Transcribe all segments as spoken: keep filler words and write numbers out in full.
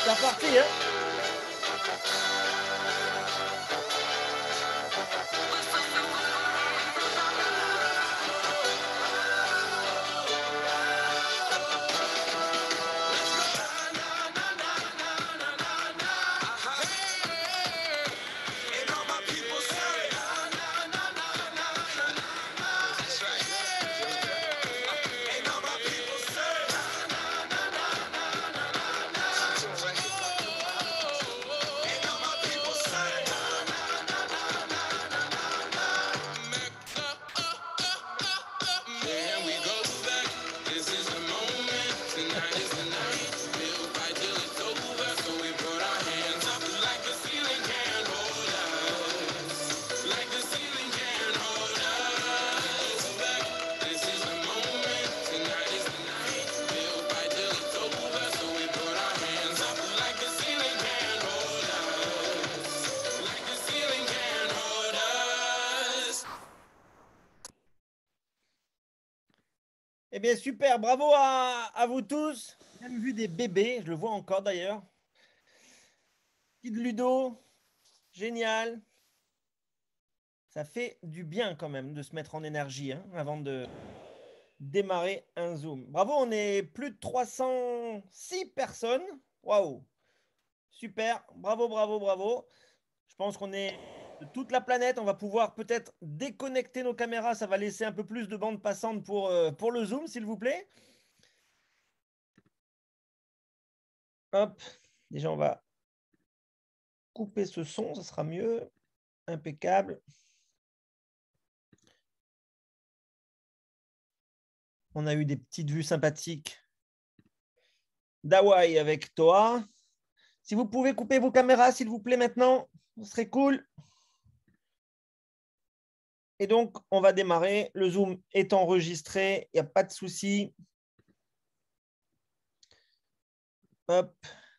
C'est reparti, hein? Eh bien, super. Bravo à, à vous tous. J'ai même vu des bébés. Je le vois encore d'ailleurs. Petit de Ludo. Génial. Ça fait du bien quand même de se mettre en énergie hein, avant de démarrer un Zoom. Bravo, on est plus de trois cent six personnes. Waouh. Super. Bravo, bravo, bravo. Je pense qu'on est de toute la planète. On va pouvoir peut-être déconnecter nos caméras. Ça va laisser un peu plus de bande passante pour, euh, pour le Zoom, s'il vous plaît. Hop. Déjà, on va couper ce son. Ça sera mieux. Impeccable. On a eu des petites vues sympathiques d'Hawaï avec Toa. Si vous pouvez couper vos caméras, s'il vous plaît, maintenant, ce serait cool. Et donc, on va démarrer. Le Zoom est enregistré. Il n'y a pas de souci. Hop.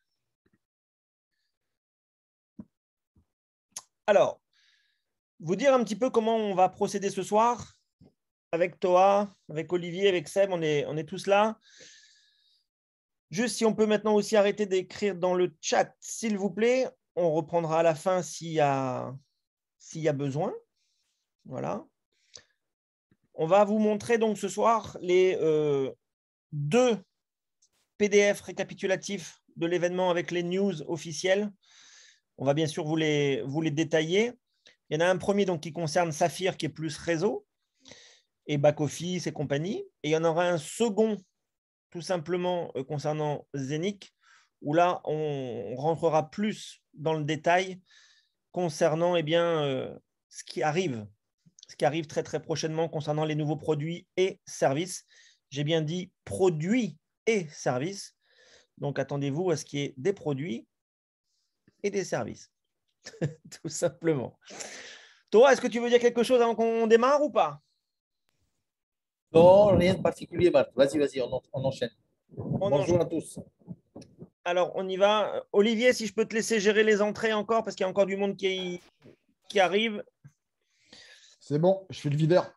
Alors, vous dire un petit peu comment on va procéder ce soir avec Toa, avec Olivier, avec Seb. On est, on est tous là. Juste si on peut maintenant aussi arrêter d'écrire dans le chat, s'il vous plaît. On reprendra à la fin s'il y a, s'il y a besoin. Voilà. On va vous montrer donc ce soir les euh, deux P D F récapitulatifs de l'événement avec les news officielles. On va bien sûr vous les, vous les détailler. Il y en a un premier donc, qui concerne Saphir, qui est plus réseau et back-office et compagnie. Et il y en aura un second, tout simplement, euh, concernant Zenic, où là, on rentrera plus dans le détail concernant eh bien, euh, ce qui arrive, ce qui arrive très, très prochainement concernant les nouveaux produits et services. J'ai bien dit produits et services. Donc, attendez-vous à ce qu'il y ait des produits et des services, tout simplement. Toi, est-ce que tu veux dire quelque chose avant qu'on démarre ou pas? Non, rien de particulier, Marc. Vas-y, vas-y, on, on enchaîne. On Bonjour enchaîne. à tous. Alors, on y va. Olivier, si je peux te laisser gérer les entrées encore, parce qu'il y a encore du monde qui, qui arrive. C'est bon, je suis le videur.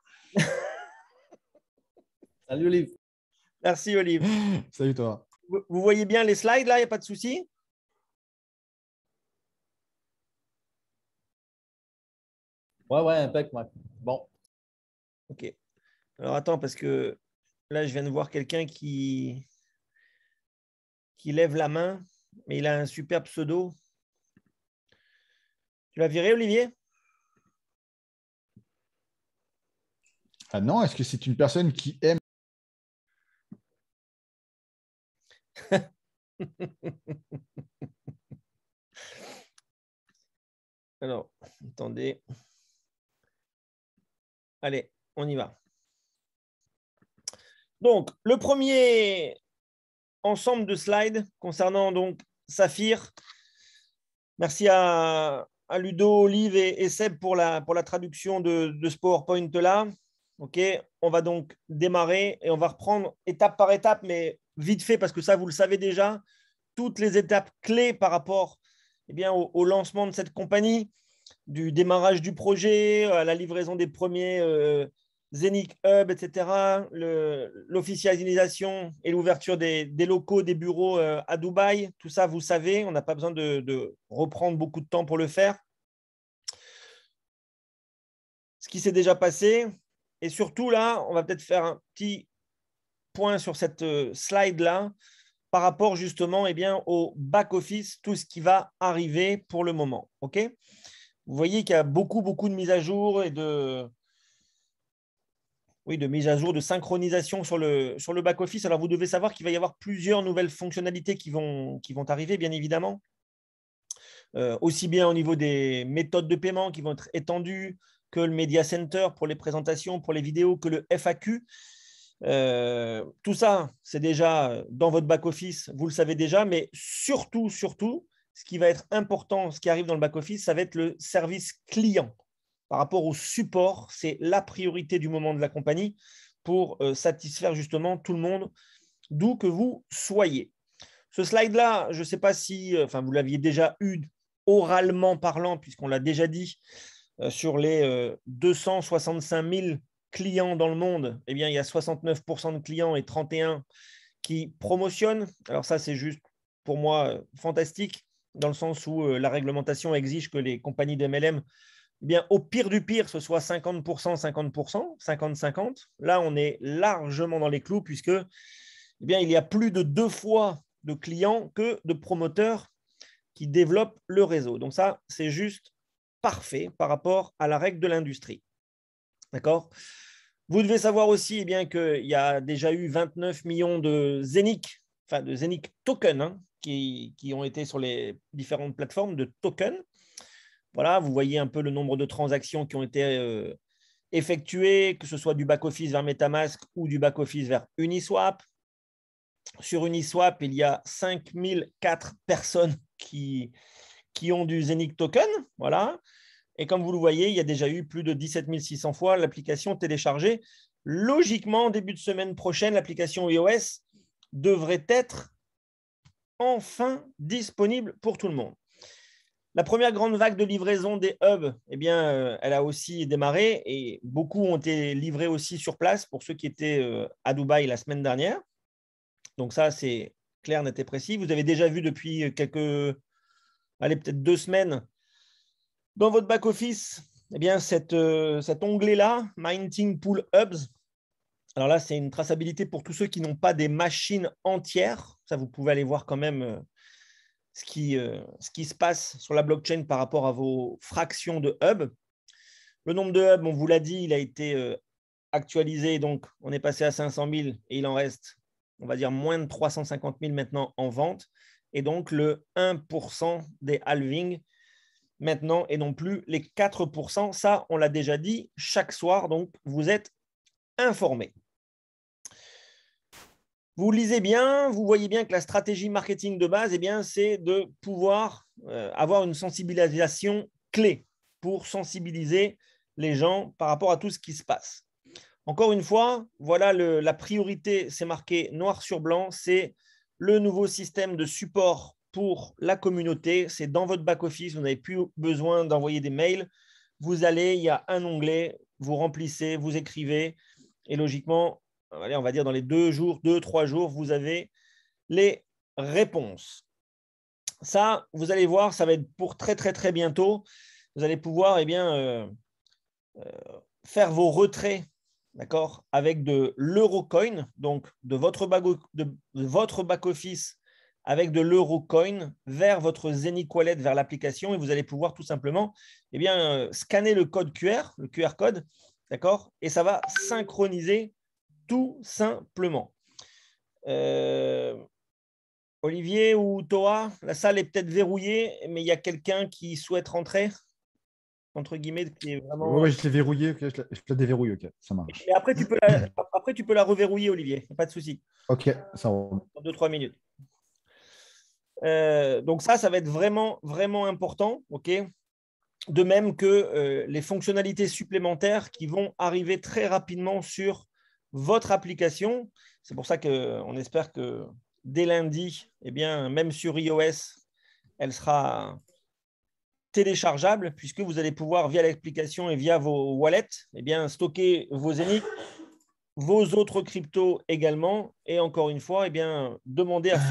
Salut, Olive. Merci, Olivier. Salut toi. Vous, vous voyez bien les slides, là, il n'y a pas de souci? Ouais, ouais, impec, Marc. Bon. OK. Alors, attends, parce que là, je viens de voir quelqu'un qui, qui lève la main, mais il a un super pseudo. Tu l'as viré, Olivier? Ah non, est-ce que c'est une personne qui aime? Alors, attendez. Allez, on y va. Donc, le premier ensemble de slides concernant donc Saphir. Merci à, à Ludo, Olive et, et Seb pour la, pour la traduction de, de ce PowerPoint-là. OK, on va donc démarrer et on va reprendre étape par étape, mais vite fait, parce que ça, vous le savez déjà, toutes les étapes clés par rapport eh bien, au, au lancement de cette compagnie, du démarrage du projet, à la livraison des premiers, euh, Zenic Hub, et cetera, l'officialisation et l'ouverture des, des locaux, des bureaux euh, à Dubaï, tout ça, vous savez, on n'a pas besoin de, de reprendre beaucoup de temps pour le faire. Ce qui s'est déjà passé, et surtout là, on va peut-être faire un petit point sur cette slide-là par rapport justement eh bien, au back-office, tout ce qui va arriver pour le moment. Okay, vous voyez qu'il y a beaucoup, beaucoup de mises à jour et de, oui, de mise à jour, de synchronisation sur le, sur le back-office. Alors, vous devez savoir qu'il va y avoir plusieurs nouvelles fonctionnalités qui vont, qui vont arriver, bien évidemment. Euh, aussi bien au niveau des méthodes de paiement qui vont être étendues, que le Media Center pour les présentations, pour les vidéos, que le F A Q. Euh, tout ça, c'est déjà dans votre back-office, vous le savez déjà, mais surtout, surtout, ce qui va être important, ce qui arrive dans le back-office, ça va être le service client. Par rapport au support, c'est la priorité du moment de la compagnie pour euh, satisfaire justement tout le monde, d'où que vous soyez. Ce slide-là, je ne sais pas si enfin, vous l'aviez déjà eu oralement parlant, puisqu'on l'a déjà dit, euh, sur les euh, deux cent soixante-cinq mille clients dans le monde, eh bien, il y a soixante-neuf pour cent de clients et trente et un pour cent qui promotionnent. Alors ça, c'est juste pour moi euh, fantastique, dans le sens où euh, la réglementation exige que les compagnies d'M L M, eh bien, au pire du pire, ce soit cinquante pour cent, cinquante pour cent, cinquante cinquante. Là, on est largement dans les clous puisque eh bien, il y a plus de deux fois de clients que de promoteurs qui développent le réseau. Donc ça, c'est juste parfait par rapport à la règle de l'industrie. D'accord ? Vous devez savoir aussi eh bien, qu'il y a déjà eu vingt-neuf millions de Zenic, enfin de Zenic tokens hein, qui, qui ont été sur les différentes plateformes de tokens. Voilà, vous voyez un peu le nombre de transactions qui ont été euh, effectuées, que ce soit du back-office vers MetaMask ou du back-office vers Uniswap. Sur Uniswap, il y a cinq mille quatre personnes qui, qui ont du Zenic token. Voilà. Et comme vous le voyez, il y a déjà eu plus de dix-sept mille six cents fois l'application téléchargée. Logiquement, début de semaine prochaine, l'application iOS devrait être enfin disponible pour tout le monde. La première grande vague de livraison des hubs, eh bien, euh, elle a aussi démarré et beaucoup ont été livrés aussi sur place pour ceux qui étaient euh, à Dubaï la semaine dernière. Donc ça, c'est clair, net et précis. Vous avez déjà vu depuis quelques, allez, peut-être deux semaines, dans votre back-office, eh bien, cette, euh, cet onglet-là, Minting Pool Hubs. Alors là, c'est une traçabilité pour tous ceux qui n'ont pas des machines entières. Ça, vous pouvez aller voir quand même euh, ce, qui, euh, ce qui se passe sur la blockchain par rapport à vos fractions de hubs. Le nombre de hubs, on vous l'a dit, il a été euh, actualisé. Donc, on est passé à cinq cent mille et il en reste, on va dire, moins de trois cent cinquante mille maintenant en vente. Et donc, le un pour cent des halvings maintenant et non plus les quatre pour cent. Ça, on l'a déjà dit chaque soir, donc vous êtes informés. Vous lisez bien, vous voyez bien que la stratégie marketing de base, eh bien, c'est de pouvoir euh, avoir une sensibilisation clé pour sensibiliser les gens par rapport à tout ce qui se passe. Encore une fois, voilà le, la priorité, c'est marqué noir sur blanc, c'est le nouveau système de support pour la communauté. C'est dans votre back-office, vous n'avez plus besoin d'envoyer des mails. Vous allez, il y a un onglet, vous remplissez, vous écrivez et logiquement, allez, on va dire dans les deux jours, deux, trois jours, vous avez les réponses. Ça, vous allez voir, ça va être pour très, très, très bientôt. Vous allez pouvoir eh bien, euh, euh, faire vos retraits, d'accord, avec de l'Eurocoin, donc de votre back-office avec de l'Eurocoin vers votre Zenic Wallet, vers l'application, et vous allez pouvoir tout simplement eh bien, euh, scanner le code Q R, le Q R code, d'accord, et ça va synchroniser tout simplement. Euh, Olivier ou Toa, la salle est peut-être verrouillée, mais il y a quelqu'un qui souhaite rentrer, entre guillemets, qui est vraiment… Oui, ouais, je l'ai verrouillé, okay, je, la, je la déverrouille, ok, ça marche. Et après, tu peux la, après, tu peux la reverrouiller, Olivier, pas de souci. Ok, ça va. Dans deux trois minutes. Euh, donc ça, ça va être vraiment, vraiment important, ok. De même que euh, les fonctionnalités supplémentaires qui vont arriver très rapidement sur votre application. C'est pour ça qu'on espère que dès lundi, eh bien, même sur iOS, elle sera téléchargeable puisque vous allez pouvoir, via l'application et via vos wallets, eh bien, stocker vos Zénith, vos autres cryptos également. Et encore une fois, eh bien, demander à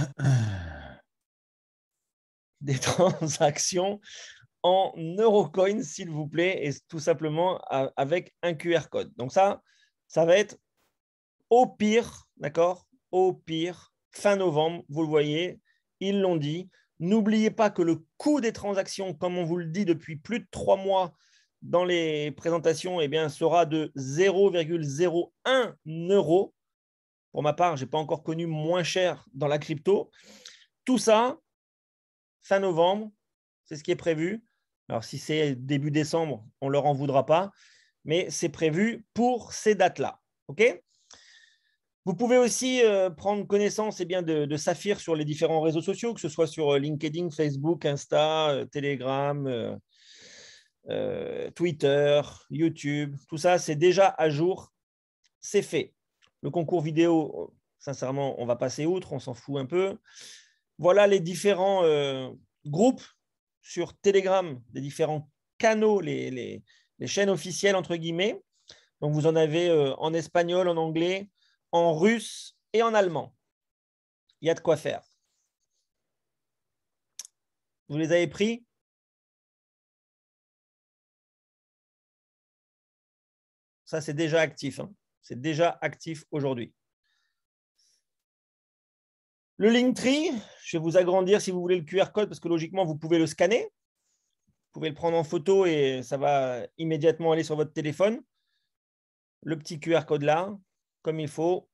des transactions en Eurocoin, s'il vous plaît, et tout simplement avec un Q R code. Donc ça, ça va être au pire, d'accord, au pire, fin novembre, vous le voyez, ils l'ont dit. N'oubliez pas que le coût des transactions, comme on vous le dit depuis plus de trois mois dans les présentations, eh bien, sera de zéro virgule zéro un euro. Pour ma part, je n'ai pas encore connu moins cher dans la crypto. Tout ça, fin novembre, c'est ce qui est prévu. Alors, si c'est début décembre, on ne leur en voudra pas, mais c'est prévu pour ces dates-là. OK ? Vous pouvez aussi euh, prendre connaissance eh bien, de, de Saphir sur les différents réseaux sociaux, que ce soit sur LinkedIn, Facebook, Insta, euh, Telegram, euh, euh, Twitter, YouTube. Tout ça, c'est déjà à jour. C'est fait. Le concours vidéo, sincèrement, on va passer outre, on s'en fout un peu. Voilà les différents euh, groupes sur Telegram, les différents canaux, les, les, les chaînes officielles, entre guillemets. Donc, vous en avez euh, en espagnol, en anglais, en russe et en allemand. Il y a de quoi faire. Vous les avez pris? Ça, c'est déjà actif. Hein. C'est déjà actif aujourd'hui. Le Linktree, je vais vous agrandir si vous voulez le Q R code parce que logiquement, vous pouvez le scanner. Vous pouvez le prendre en photo et ça va immédiatement aller sur votre téléphone. Le petit Q R code là, comme il faut.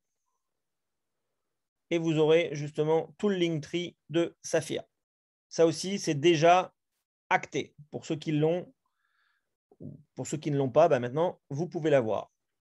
Et vous aurez justement tout le Linktree de Saphir. Ça aussi, c'est déjà acté. Pour ceux qui l'ont, pour ceux qui ne l'ont pas, bah maintenant, vous pouvez l'avoir.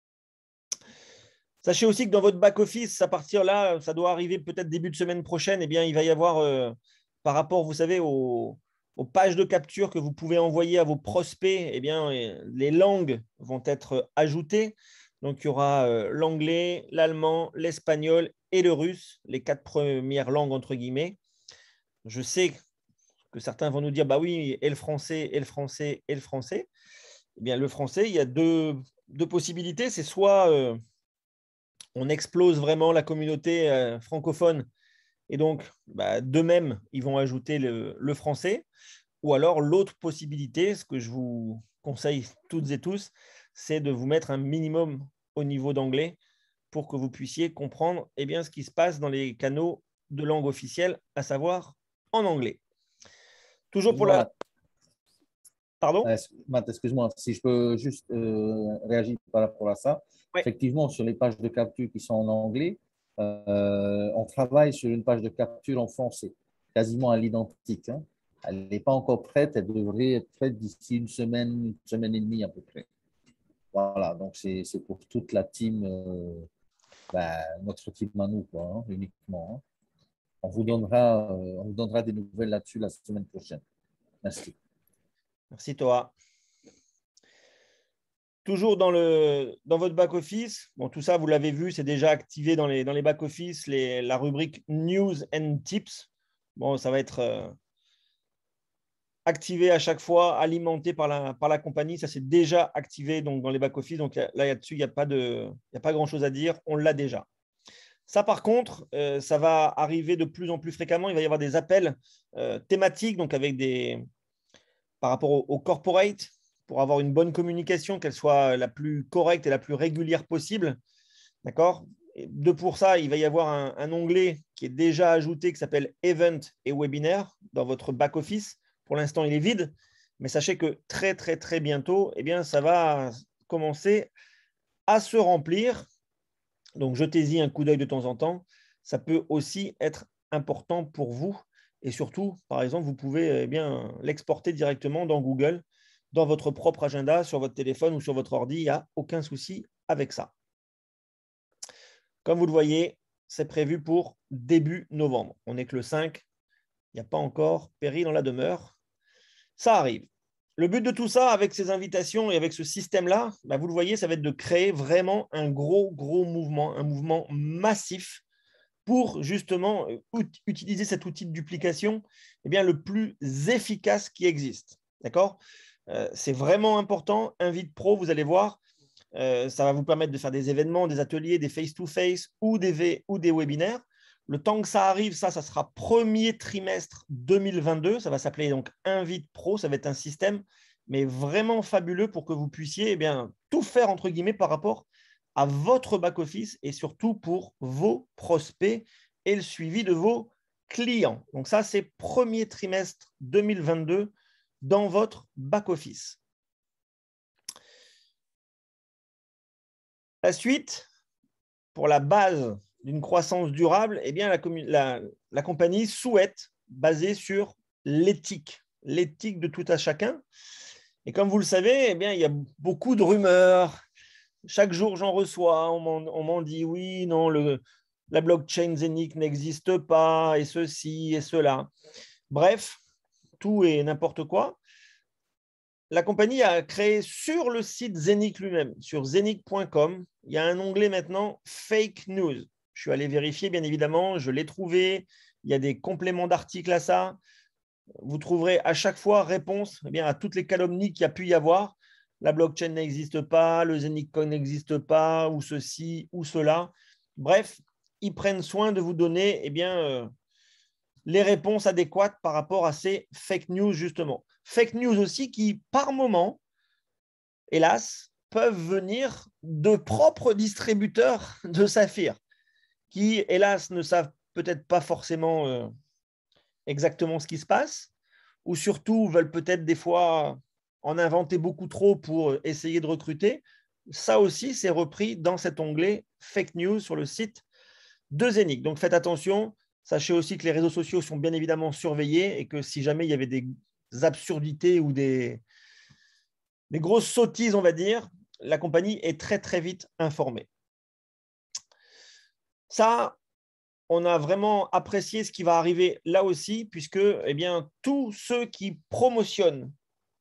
Sachez aussi que dans votre back-office, à partir là, ça doit arriver peut-être début de semaine prochaine, eh bien, il va y avoir, euh, par rapport, vous savez, aux, aux pages de capture que vous pouvez envoyer à vos prospects, eh bien, les langues vont être ajoutées. Donc, il y aura euh, l'anglais, l'allemand, l'espagnol et le russe, les quatre premières langues, entre guillemets. Je sais que certains vont nous dire, bah oui, et le français, et le français, et le français. Eh bien, le français, il y a deux, deux possibilités. C'est soit euh, on explose vraiment la communauté euh, francophone et donc, bah, d'eux-mêmes, ils vont ajouter le, le français. Ou alors, l'autre possibilité, ce que je vous conseille toutes et tous, c'est de vous mettre un minimum au niveau d'anglais pour que vous puissiez comprendre eh bien, ce qui se passe dans les canaux de langue officielle, à savoir en anglais. Toujours pour la… Pardon ? Matt, excuse-moi, si je peux juste euh, réagir par rapport à ça. Ouais. Effectivement, sur les pages de capture qui sont en anglais, euh, on travaille sur une page de capture en français, quasiment à l'identique. Hein. Elle n'est pas encore prête, elle devrait être prête d'ici une semaine, une semaine et demie à peu près. Voilà, donc c'est pour toute la team, euh, ben, notre team à nous, quoi, hein, uniquement. Hein. On vous donnera, euh, on vous donnera des nouvelles là-dessus la semaine prochaine. Merci. Merci, Toa. Toujours dans, le, dans votre back-office, bon, tout ça, vous l'avez vu, c'est déjà activé dans les, dans les back-office, la rubrique News and Tips. Bon, ça va être euh, activé à chaque fois, alimenté par la, par la compagnie. Ça, c'est déjà activé donc, dans les back-office. Donc là, là-dessus, il n'y a pas, de, il y a pas grand-chose à dire. On l'a déjà. Ça, par contre, euh, ça va arriver de plus en plus fréquemment. Il va y avoir des appels euh, thématiques, donc avec des… par rapport au, au corporate, pour avoir une bonne communication, qu'elle soit la plus correcte et la plus régulière possible. D'accord ? De pour ça, il va y avoir un, un onglet qui est déjà ajouté qui s'appelle Event et Webinaire dans votre back-office. Pour l'instant, il est vide, mais sachez que très, très, très bientôt, eh bien, ça va commencer à se remplir. Donc, jetez-y un coup d'œil de temps en temps. Ça peut aussi être important pour vous. Et surtout, par exemple, vous pouvez eh bien l'exporter directement dans Google, dans votre propre agenda, sur votre téléphone ou sur votre ordi. Il n'y a aucun souci avec ça. Comme vous le voyez, c'est prévu pour début novembre. On n'est que le cinq. Il n'y a pas encore péri dans la demeure. Ça arrive. Le but de tout ça, avec ces invitations et avec ce système-là, bah vous le voyez, ça va être de créer vraiment un gros, gros mouvement, un mouvement massif pour justement utiliser cet outil de duplication eh bien, le plus efficace qui existe. D'accord? euh, C'est vraiment important. Invite Pro, vous allez voir, euh, ça va vous permettre de faire des événements, des ateliers, des face-to-face ou des, ou des webinaires. Le temps que ça arrive, ça, ça sera premier trimestre deux mille vingt-deux. Ça va s'appeler donc Invite Pro. Ça va être un système, mais vraiment fabuleux pour que vous puissiez eh bien, tout faire, entre guillemets, par rapport à votre back-office et surtout pour vos prospects et le suivi de vos clients. Donc ça, c'est premier trimestre deux mille vingt-deux dans votre back-office. La suite, pour la base d'une croissance durable, eh bien, la, la, la compagnie souhaite baser sur l'éthique, l'éthique de tout à chacun. Et comme vous le savez, eh bien, il y a beaucoup de rumeurs. Chaque jour, j'en reçois. On m'en dit oui, non, le, la blockchain Zenic n'existe pas, et ceci et cela. Bref, tout et n'importe quoi. La compagnie a créé sur le site Zenic lui-même, sur zenic point com, il y a un onglet maintenant Fake News. Je suis allé vérifier, bien évidemment, je l'ai trouvé. Il y a des compléments d'articles à ça. Vous trouverez à chaque fois réponse eh bien, à toutes les calomnies qu'il y a pu y avoir. La blockchain n'existe pas, le Zenic Coin n'existe pas, ou ceci, ou cela. Bref, ils prennent soin de vous donner eh bien, euh, les réponses adéquates par rapport à ces fake news, justement. Fake news aussi qui, par moment, hélas, peuvent venir de propres distributeurs de Saphir, qui, hélas, ne savent peut-être pas forcément euh, exactement ce qui se passe, ou surtout veulent peut-être des fois en inventer beaucoup trop pour essayer de recruter. Ça aussi, c'est repris dans cet onglet Fake News sur le site de Zenic. Donc, faites attention. Sachez aussi que les réseaux sociaux sont bien évidemment surveillés et que si jamais il y avait des absurdités ou des, des grosses sottises, on va dire, la compagnie est très, très vite informée. Ça, on a vraiment apprécié ce qui va arriver là aussi, puisque eh bien, tous ceux qui promotionnent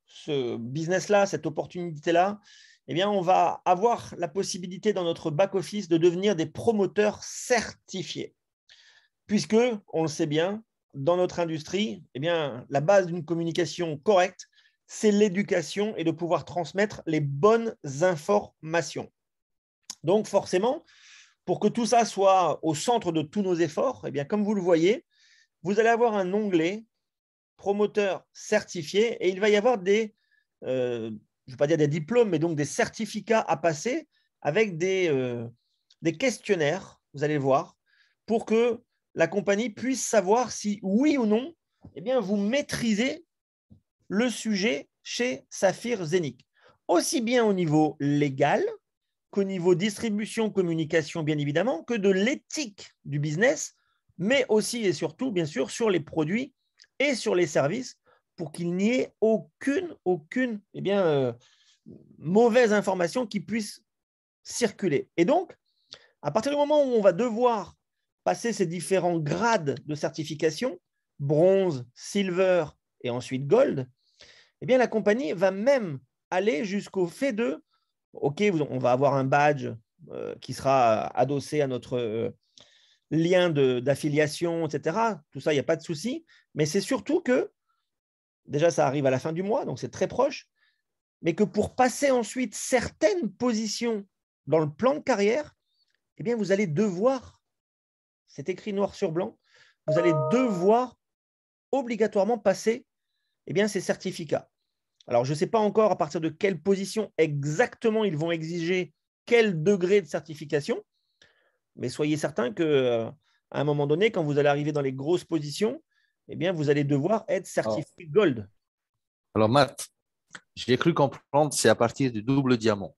ce business-là, cette opportunité-là, eh bien, on va avoir la possibilité dans notre back-office de devenir des promoteurs certifiés. Puisque, on le sait bien, dans notre industrie, eh bien, la base d'une communication correcte, c'est l'éducation et de pouvoir transmettre les bonnes informations. Donc, forcément, pour que tout ça soit au centre de tous nos efforts, eh bien, comme vous le voyez, vous allez avoir un onglet promoteur certifié et il va y avoir des, euh, je ne vais pas dire des diplômes, mais donc des certificats à passer avec des, euh, des questionnaires, vous allez voir, pour que la compagnie puisse savoir si, oui ou non, eh bien, vous maîtrisez le sujet chez Saphir Zenic. Aussi bien au niveau légal qu'au niveau distribution, communication, bien évidemment, que de l'éthique du business, mais aussi et surtout, bien sûr, sur les produits et sur les services pour qu'il n'y ait aucune, aucune eh bien, euh, mauvaise information qui puisse circuler. Et donc, à partir du moment où on va devoir passer ces différents grades de certification, bronze, silver et ensuite gold, eh bien, la compagnie va même aller jusqu'au fait de, OK, on va avoir un badge euh, qui sera adossé à notre euh, lien d'affiliation, et cetera. Tout ça, il n'y a pas de souci. Mais c'est surtout que, déjà, ça arrive à la fin du mois, donc c'est très proche, mais que pour passer ensuite certaines positions dans le plan de carrière, eh bien, vous allez devoir, c'est écrit noir sur blanc, vous allez devoir obligatoirement passer eh bien, ces certificats. Alors, je ne sais pas encore à partir de quelle position exactement ils vont exiger quel degré de certification, mais soyez certain qu'à un moment donné, quand vous allez arriver dans les grosses positions, eh bien, vous allez devoir être certifié alors, Gold. Alors, Matt, j'ai cru comprendre c'est à partir du double diamant.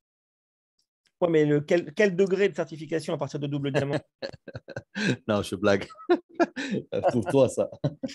Oui, mais le, quel, quel degré de certification à partir de double diamant? Non, je blague. Pour toi, ça.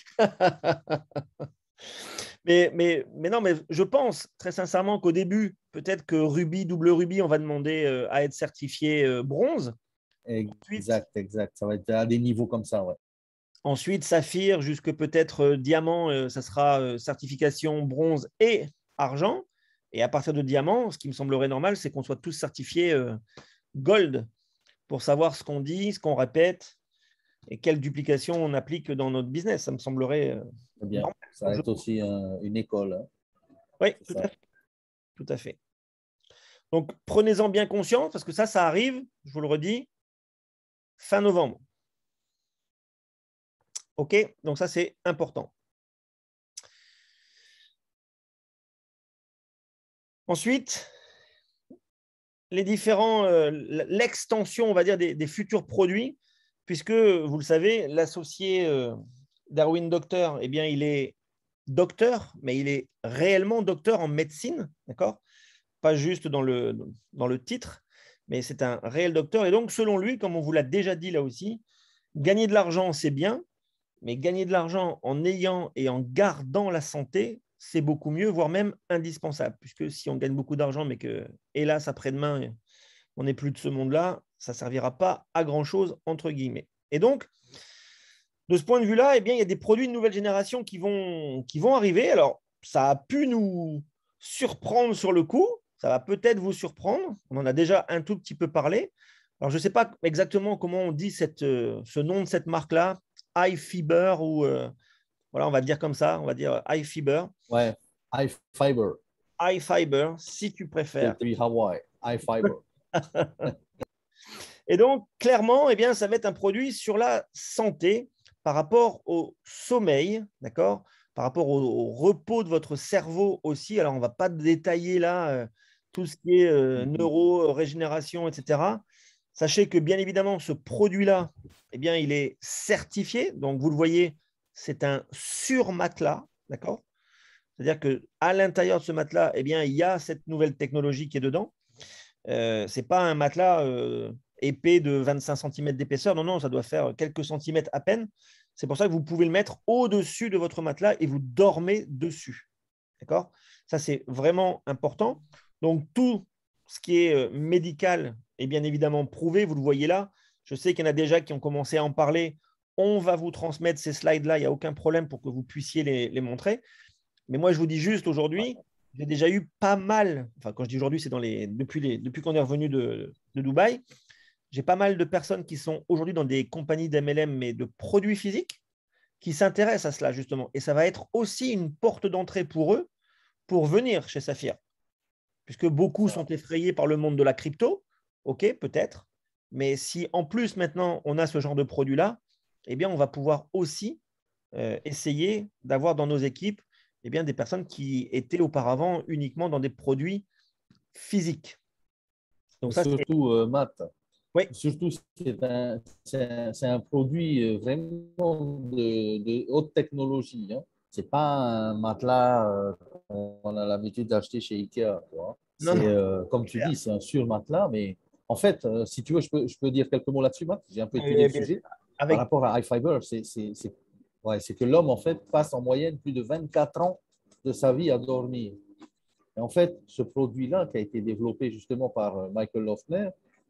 mais, mais, mais non, mais je pense très sincèrement qu'au début, peut-être que Ruby, double Ruby, on va demander euh, à être certifié euh, bronze. Exact, ensuite, exact. Ça va être à des niveaux comme ça, ouais. Ensuite, saphir, jusque peut-être euh, diamant, euh, ça sera euh, certification bronze et argent. Et à partir de diamant, ce qui me semblerait normal, c'est qu'on soit tous certifiés euh, gold pour savoir ce qu'on dit, ce qu'on répète, et quelle duplication on applique dans notre business. Ça me semblerait euh, Très bien. normal. Ça va Je- être aussi un- une école, hein. Oui, C'est tout ça. à fait. Tout à fait. Donc, prenez-en bien conscience parce que ça, ça arrive, je vous le redis, fin novembre. OK? Donc, ça, c'est important. Ensuite, les différents, euh, l'extension, on va dire, des, des futurs produits, puisque, vous le savez, l'associé euh, Darwin Docteur, eh bien, il est docteur, mais il est réellement docteur en médecine, d'accord? Pas juste dans le, dans le titre, mais c'est un réel docteur. Et donc, selon lui, comme on vous l'a déjà dit là aussi, gagner de l'argent, c'est bien, mais gagner de l'argent en ayant et en gardant la santé, c'est beaucoup mieux, voire même indispensable. Puisque si on gagne beaucoup d'argent, mais que, hélas, après-demain, on n'est plus de ce monde-là, ça ne servira pas à grand-chose, entre guillemets. Et donc, de ce point de vue-là, eh bien, il y a des produits de nouvelle génération qui vont, qui vont arriver. Alors, ça a pu nous surprendre sur le coup. Ça va peut-être vous surprendre. On en a déjà un tout petit peu parlé. Alors, je ne sais pas exactement comment on dit cette, euh, ce nom de cette marque-là, iFiber ou euh, voilà, on va dire comme ça, on va dire iFiber. Ouais, iFiber, iFiber, si tu préfères. depuis Hawaï, iFiber. Et donc, clairement, eh bien, ça va être un produit sur la santé par rapport au sommeil, d'accord, par rapport au, au repos de votre cerveau aussi. Alors, on ne va pas détailler là euh, tout ce qui est euh, neuro, régénération, et cetera. Sachez que, bien évidemment, ce produit-là, eh bien, il est certifié. Donc, vous le voyez, c'est un surmatelas, d'accord. C'est-à-dire qu'à l'intérieur de ce matelas, eh bien, il y a cette nouvelle technologie qui est dedans. Euh, ce n'est pas un matelas euh, épais de vingt-cinq centimètres d'épaisseur. Non, non, ça doit faire quelques centimètres à peine. C'est pour ça que vous pouvez le mettre au-dessus de votre matelas et vous dormez dessus. D'accord? Ça, c'est vraiment important. Donc, tout ce qui est euh, médical est bien évidemment prouvé. Vous le voyez là. Je sais qu'il y en a déjà qui ont commencé à en parler. On va vous transmettre ces slides-là. Il n'y a aucun problème pour que vous puissiez les, les montrer. Mais moi, je vous dis juste aujourd'hui, j'ai déjà eu pas mal, enfin quand je dis aujourd'hui, c'est dans les, depuis, les, depuis qu'on est revenu de, de Dubaï, j'ai pas mal de personnes qui sont aujourd'hui dans des compagnies d'M L M, mais de produits physiques, qui s'intéressent à cela justement. Et ça va être aussi une porte d'entrée pour eux pour venir chez Saphir. Puisque beaucoup sont effrayés par le monde de la crypto, ok, peut-être, mais si en plus maintenant on a ce genre de produit-là, eh bien on va pouvoir aussi euh, essayer d'avoir dans nos équipes eh bien, des personnes qui étaient auparavant uniquement dans des produits physiques. Donc ça, c'est… Surtout, euh, Matt, Oui, surtout c'est un, c'est un, c'est un produit euh, vraiment de, de haute technologie, hein. C'est pas un matelas euh, qu'on a l'habitude d'acheter chez Ikea, quoi. non, C'est, non, euh, comme tu dis, c'est un surmatelas, mais en fait, euh, si tu veux, je peux, je peux dire quelques mots là-dessus, Matt. J'ai un peu étudié euh, le bien sûr. sujet. Par Avec… rapport à iFiber, c'est c'est- c'est- ouais, c'est que l'homme, en fait, passe en moyenne plus de vingt-quatre ans de sa vie à dormir. Et en fait, ce produit-là, qui a été développé justement par euh, Michael Loeffler,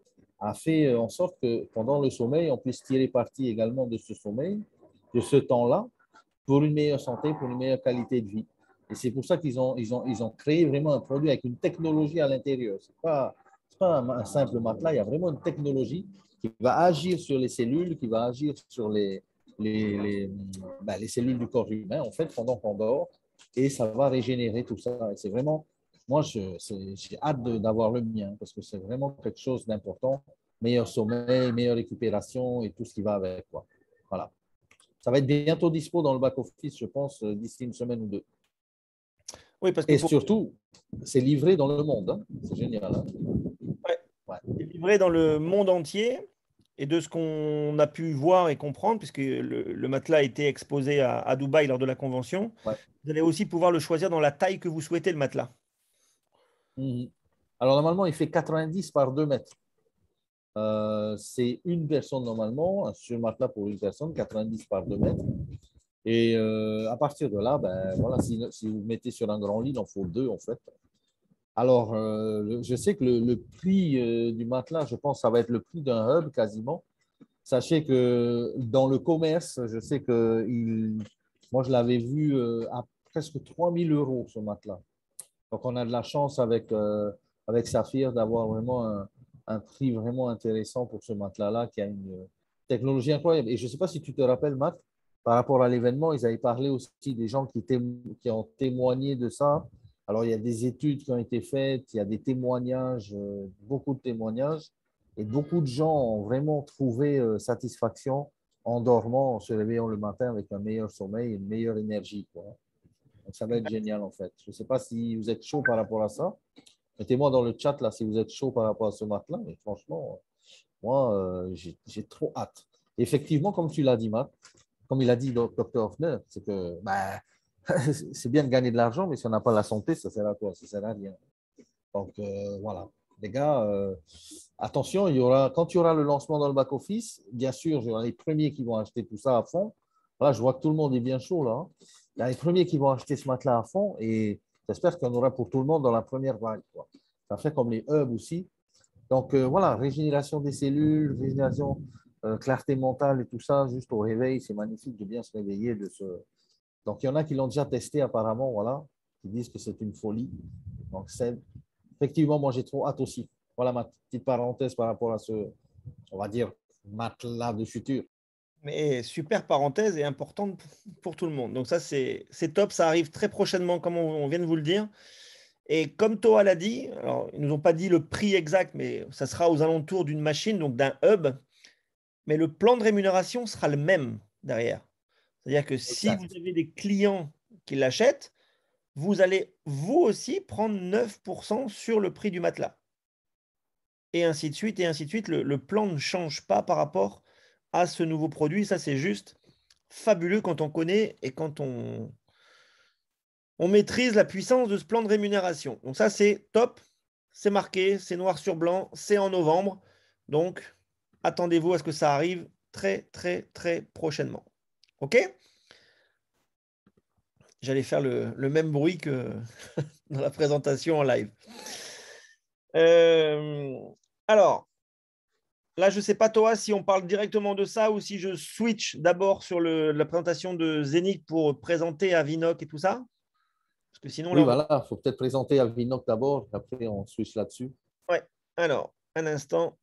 a fait en sorte que pendant le sommeil, on puisse tirer parti également de ce sommeil, de ce temps-là, pour une meilleure santé, pour une meilleure qualité de vie. Et c'est pour ça qu'ils ont, ils ont, ils ont créé vraiment un produit avec une technologie à l'intérieur. Ce n'est pas, c'est pas un, un simple matelas, il y a vraiment une technologie qui va agir sur les cellules, qui va agir sur les, les, les, ben, les cellules du corps humain, en fait, pendant qu'on dort, et ça va régénérer tout ça. Et c'est vraiment, moi, je, c'est, j'ai hâte de, d'avoir le mien, parce que c'est vraiment quelque chose d'important. Meilleur sommeil, meilleure récupération et tout ce qui va avec, quoi. Voilà. Ça va être bientôt dispo dans le back-office, je pense, d'ici une semaine ou deux. Oui, parce que Et pour… surtout, c'est livré dans le monde, hein. C'est génial, hein. Ouais, Ouais. c'est livré dans le monde entier. Et de ce qu'on a pu voir et comprendre, puisque le, le matelas a été exposé à, à Dubaï lors de la convention, Ouais. vous allez aussi pouvoir le choisir dans la taille que vous souhaitez, le matelas. Mhm. Alors, normalement, il fait quatre-vingt-dix par deux mètres. Euh, c'est une personne normalement, un surmatelas pour une personne, quatre-vingt-dix par deux mètres. Et euh, à partir de là, ben, voilà, si, si vous mettez sur un grand lit, il en faut deux en fait. Alors, euh, je sais que le, le prix euh, du matelas, je pense, ça va être le prix d'un hub quasiment. Sachez que dans le commerce, je sais que il, moi, je l'avais vu euh, à presque trois mille euros ce matelas. Donc, on a de la chance avec, euh, avec Saphir d'avoir vraiment un, un prix vraiment intéressant pour ce matelas-là qui a une technologie incroyable. Et je ne sais pas si tu te rappelles, Matt, par rapport à l'événement, ils avaient parlé aussi des gens qui, témo- qui ont témoigné de ça. Alors, il y a des études qui ont été faites, il y a des témoignages, euh, beaucoup de témoignages. Et beaucoup de gens ont vraiment trouvé euh, satisfaction en dormant, en se réveillant le matin avec un meilleur sommeil, une meilleure énergie, quoi. Donc, ça va être génial, en fait. Je ne sais pas si vous êtes chaud par rapport à ça. Mettez-moi dans le chat, là, si vous êtes chaud par rapport à ce matin. Mais franchement, moi, euh, j'ai j'ai trop hâte. Effectivement, comme tu l'as dit, Matt, comme il a dit docteur Hoffner, c'est que bah, c'est bien de gagner de l'argent, mais si on n'a pas la santé, ça sert à quoi? Ça sert à rien. Donc, euh, voilà. Les gars, euh, attention, il y aura, quand il y aura le lancement dans le back-office, bien sûr, il y aura les premiers qui vont acheter tout ça à fond. Là, je vois que tout le monde est bien chaud, là, hein. Il y a les premiers qui vont acheter ce matelas à fond et j'espère qu'il y en aura pour tout le monde dans la première vague, quoi. Ça fait comme les hubs aussi. Donc, euh, voilà, régénération des cellules, régénération, euh, clarté mentale et tout ça, juste au réveil, c'est magnifique de bien se réveiller. De se... Donc, il y en a qui l'ont déjà testé apparemment, voilà, qui disent que c'est une folie. Donc, c'est... effectivement, moi, j'ai trop hâte aussi. Voilà ma petite parenthèse par rapport à ce, on va dire, matelas de futur. Mais super parenthèse et importante pour tout le monde. Donc ça, c'est c'est top. Ça arrive très prochainement, comme on, on vient de vous le dire. Et comme Toa l'a dit, alors, ils ne nous ont pas dit le prix exact, mais ça sera aux alentours d'une machine, donc d'un hub. Mais le plan de rémunération sera le même derrière. C'est-à-dire que si vous Exact. avez des clients qui l'achètent, vous allez vous aussi prendre neuf pour cent sur le prix du matelas. Et ainsi de suite, et ainsi de suite. Le, le plan ne change pas par rapport à ce nouveau produit. Ça, c'est juste fabuleux quand on connaît et quand on, on maîtrise la puissance de ce plan de rémunération. Donc ça, c'est top. C'est marqué, c'est noir sur blanc, c'est en novembre. Donc, attendez-vous à ce que ça arrive très, très, très prochainement. OK? J'allais faire le, le même bruit que dans la présentation en live. Euh, alors, là, je ne sais pas, toi, si on parle directement de ça ou si je switch d'abord sur le, la présentation de Zénith pour présenter Avinoc et tout ça. Parce que sinon, là, Oui, on va... voilà, il faut peut-être présenter Avinoc d'abord, après on switch là-dessus. Ouais. Alors, un instant.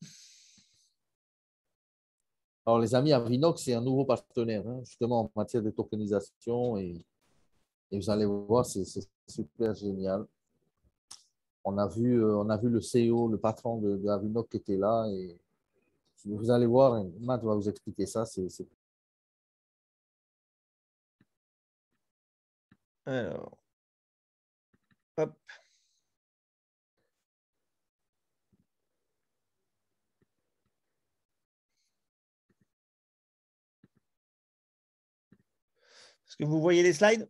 Alors, les amis, Avinoc, c'est un nouveau partenaire, hein, justement en matière de tokenisation et, et vous allez voir, c'est super génial. On a vu, euh, on a vu le C E O, le patron de, de Avinoc qui était là et vous allez voir, Matt va vous expliquer ça. C'est Alors, hop. Est-ce que vous voyez les slides?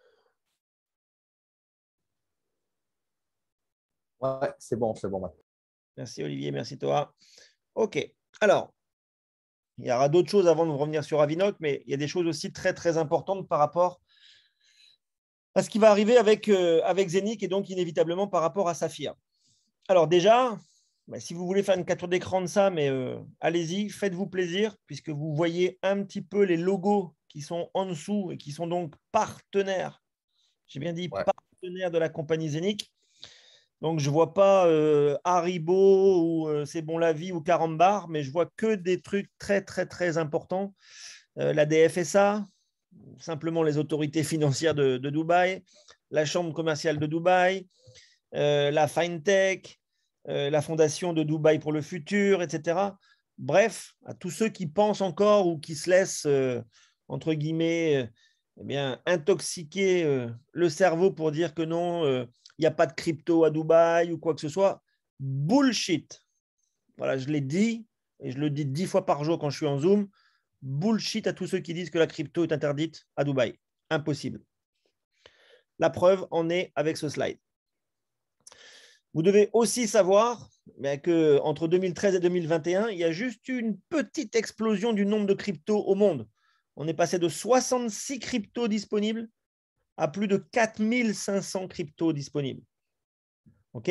ouais, c'est bon, c'est bon, Matt. Merci Olivier, merci toi. OK. Alors, il y aura d'autres choses avant de revenir sur Avinoc, mais il y a des choses aussi très, très importantes par rapport à ce qui va arriver avec, euh, avec Zénith et donc inévitablement par rapport à Saphir. Alors déjà, bah, si vous voulez faire une capture d'écran de ça, mais euh, allez-y, faites-vous plaisir, puisque vous voyez un petit peu les logos qui sont en dessous et qui sont donc partenaires. J'ai bien dit Ouais. partenaires de la compagnie Zénith. Donc, je ne vois pas euh, Haribo ou euh, C'est bon la vie ou Carambar, mais je vois que des trucs très, très, très importants. Euh, la D F S A, simplement les autorités financières de, de Dubaï, la Chambre commerciale de Dubaï, euh, la FineTech, euh, la Fondation de Dubaï pour le futur, et cetera. Bref, à tous ceux qui pensent encore ou qui se laissent, euh, entre guillemets, euh, eh bien, intoxiquer euh, le cerveau pour dire que non, il euh, n'y a pas de crypto à Dubaï ou quoi que ce soit. Bullshit. Voilà, je l'ai dit et je le dis dix fois par jour quand je suis en Zoom. Bullshit à tous ceux qui disent que la crypto est interdite à Dubaï. Impossible. La preuve en est avec ce slide. Vous devez aussi savoir qu'entre deux mille treize et deux mille vingt et un, il y a juste eu une petite explosion du nombre de cryptos au monde. On est passé de soixante-six cryptos disponibles à plus de quatre mille cinq cents cryptos disponibles. OK?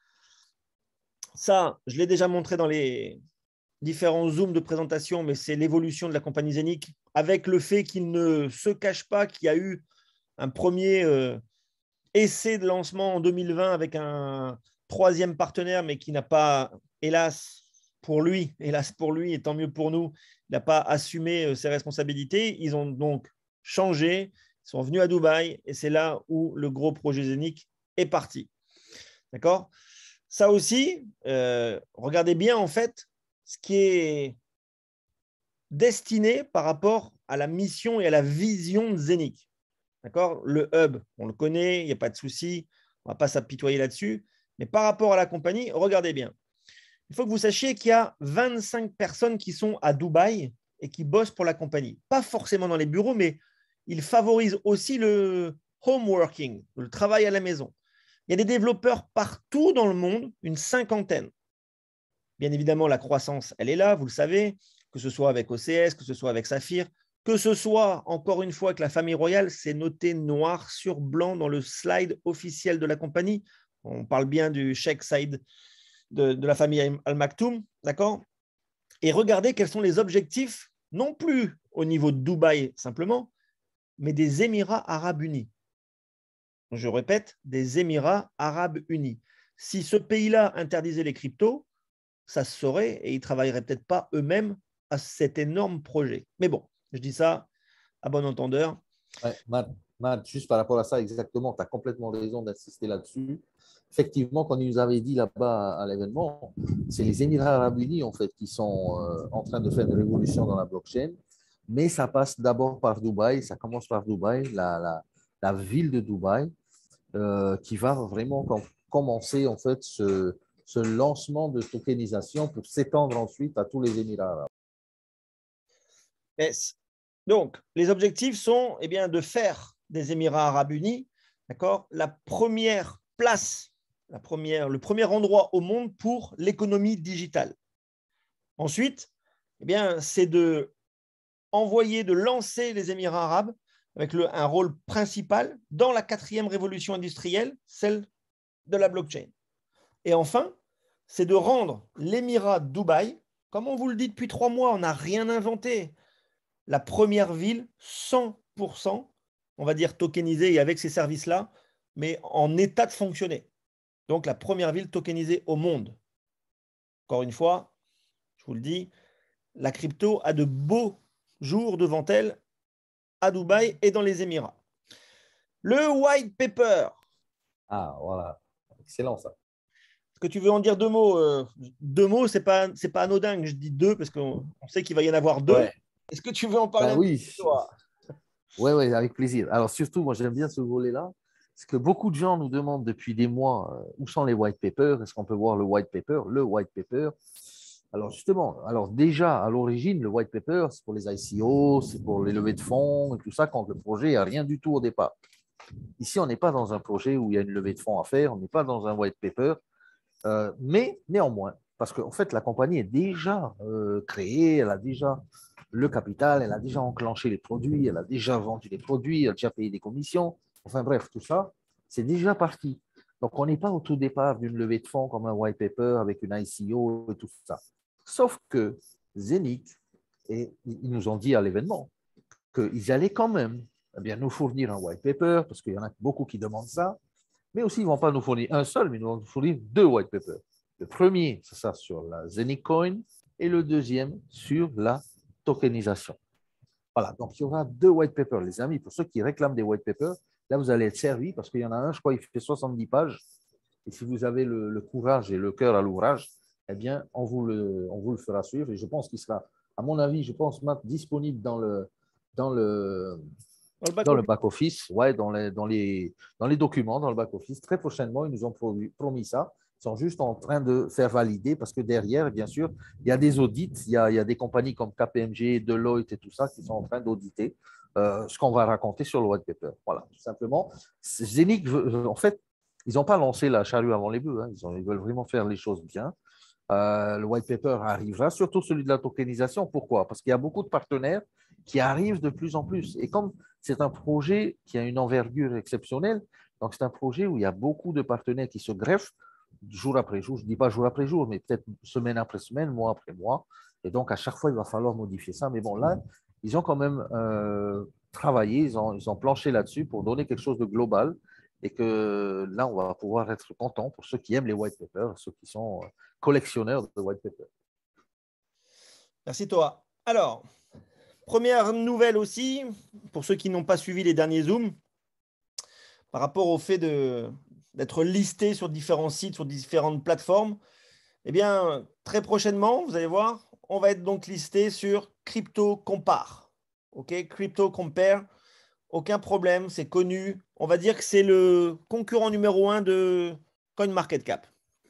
Ça, je l'ai déjà montré dans les différents zooms de présentation, mais c'est l'évolution de la compagnie Zénith avec le fait qu'il ne se cache pas qu'il y a eu un premier euh, essai de lancement en deux mille vingt avec un troisième partenaire, mais qui n'a pas, hélas, pour lui, hélas pour lui, et tant mieux pour nous, il n'a pas assumé ses responsabilités. Ils ont donc changé, ils sont venus à Dubaï et c'est là où le gros projet Zénith est parti. D'accord? Ça aussi, euh, regardez bien en fait ce qui est destiné par rapport à la mission et à la vision de Zénith. D'accord? Le hub, on le connaît, il n'y a pas de souci, on ne va pas s'apitoyer là-dessus. Mais par rapport à la compagnie, regardez bien. Il faut que vous sachiez qu'il y a vingt-cinq personnes qui sont à Dubaï et qui bossent pour la compagnie. Pas forcément dans les bureaux, mais ils favorisent aussi le home working, le travail à la maison. Il y a des développeurs partout dans le monde, une cinquantaine. Bien évidemment, la croissance, elle est là, vous le savez, que ce soit avec O C S, que ce soit avec Saphir, que ce soit, encore une fois, avec la famille royale, c'est noté noir sur blanc dans le slide officiel de la compagnie. On parle bien du Sheikh Saïd de, de la famille Al Maktoum, d'accord? Et regardez quels sont les objectifs, non plus au niveau de Dubaï simplement, mais des Émirats arabes unis. Je répète, des Émirats arabes unis. Si ce pays-là interdisait les cryptos, ça se saurait et ils ne travailleraient peut-être pas eux-mêmes à cet énorme projet. Mais bon, je dis ça à bon entendeur. Ouais, Matt, Matt, juste par rapport à ça, exactement, tu as complètement raison d'insister là-dessus. Effectivement, quand ils nous avaient dit là-bas à l'événement, c'est les Émirats arabes unis en fait qui sont euh, en train de faire une révolution dans la blockchain, mais ça passe d'abord par Dubaï, ça commence par Dubaï, la, la, la ville de Dubaï, euh, qui va vraiment com commencer en fait ce, ce lancement de tokenisation pour s'étendre ensuite à tous les Émirats arabes. Yes. Donc, les objectifs sont eh bien, de faire des Émirats arabes unis, d'accord, la première place, la première, le premier endroit au monde pour l'économie digitale. Ensuite, eh bien, c'est de envoyer, de lancer les Émirats arabes avec le, un rôle principal dans la quatrième révolution industrielle, celle de la blockchain. Et enfin, c'est de rendre l'émirat de Dubaï, comme on vous le dit depuis trois mois, on n'a rien inventé, la première ville cent pour cent, on va dire tokenisée et avec ces services-là, mais en état de fonctionner. Donc la première ville tokenisée au monde. Encore une fois, je vous le dis, la crypto a de beaux jours devant elle à Dubaï et dans les Émirats. Le white paper. Ah, voilà. Excellent ça. Est-ce que tu veux en dire deux mots? euh, Deux mots, ce n'est pas, c'est pas anodin que je dis deux parce qu'on on sait qu'il va y en avoir deux. Ouais. Est-ce que tu veux en parler Ben un oui. petit peu, toi? Oui, oui, avec plaisir. Alors surtout, moi j'aime bien ce volet-là, parce que beaucoup de gens nous demandent depuis des mois euh, où sont les white papers, est-ce qu'on peut voir le white paper, le white paper. Alors justement, alors déjà à l'origine, le white paper, c'est pour les I C O, c'est pour les levées de fonds et tout ça, quand le projet n'a rien du tout au départ. Ici, on n'est pas dans un projet où il y a une levée de fonds à faire, on n'est pas dans un white paper, euh, mais néanmoins, parce qu'en fait, la compagnie est déjà euh, créée, elle a déjà le capital, elle a déjà enclenché les produits, elle a déjà vendu les produits, elle a déjà payé des commissions. Enfin bref, tout ça, c'est déjà parti. Donc, on n'est pas au tout départ d'une levée de fonds comme un white paper avec une I C O et tout ça. Sauf que Zénith, et ils nous ont dit à l'événement qu'ils allaient quand même eh bien, nous fournir un white paper, parce qu'il y en a beaucoup qui demandent ça, mais aussi ils ne vont pas nous fournir un seul, mais ils vont nous fournir deux white papers. Le premier, c'est ça sur la Zénith Coin, et le deuxième sur la tokenisation. Voilà, donc il y aura deux white papers, les amis. Pour ceux qui réclament des white papers, là, vous allez être servis parce qu'il y en a un, je crois, il fait soixante-dix pages. Et si vous avez le, le courage et le cœur à l'ouvrage, eh bien, on vous, le, on vous le fera suivre. Et je pense qu'il sera, à mon avis, je pense, disponible dans le, dans le, dans le back-office, ouais, dans, les, dans, les, dans les documents, dans le back-office. Très prochainement, ils nous ont promis, promis ça. Ils sont juste en train de faire valider parce que derrière, bien sûr, il y a des audits. Il y a, il y a des compagnies comme K P M G, Deloitte et tout ça qui sont en train d'auditer euh, ce qu'on va raconter sur le white paper. Voilà, tout simplement. Zénith, en fait, ils n'ont pas lancé la charrue avant les bœufs. Hein. Ils, ont, ils veulent vraiment faire les choses bien. Euh, le white paper arrivera, surtout celui de la tokenisation. Pourquoi? Parce qu'il y a beaucoup de partenaires qui arrivent de plus en plus. Et comme c'est un projet qui a une envergure exceptionnelle, donc c'est un projet où il y a beaucoup de partenaires qui se greffent jour après jour. Je ne dis pas jour après jour, mais peut-être semaine après semaine, mois après mois. Et donc, à chaque fois, il va falloir modifier ça. Mais bon, là, ils ont quand même euh, travaillé, ils ont, ils ont planché là-dessus pour donner quelque chose de global. Et que là, on va pouvoir être content pour ceux qui aiment les white papers, ceux qui sont collectionneurs de white papers. Merci, Toa. Alors, première nouvelle aussi, pour ceux qui n'ont pas suivi les derniers Zooms, par rapport au fait de, d'être listé sur différents sites, sur différentes plateformes, eh bien, très prochainement, vous allez voir, on va être donc listé sur Crypto Compare. OK, Crypto Compare, aucun problème, c'est connu. On va dire que c'est le concurrent numéro un de CoinMarketCap.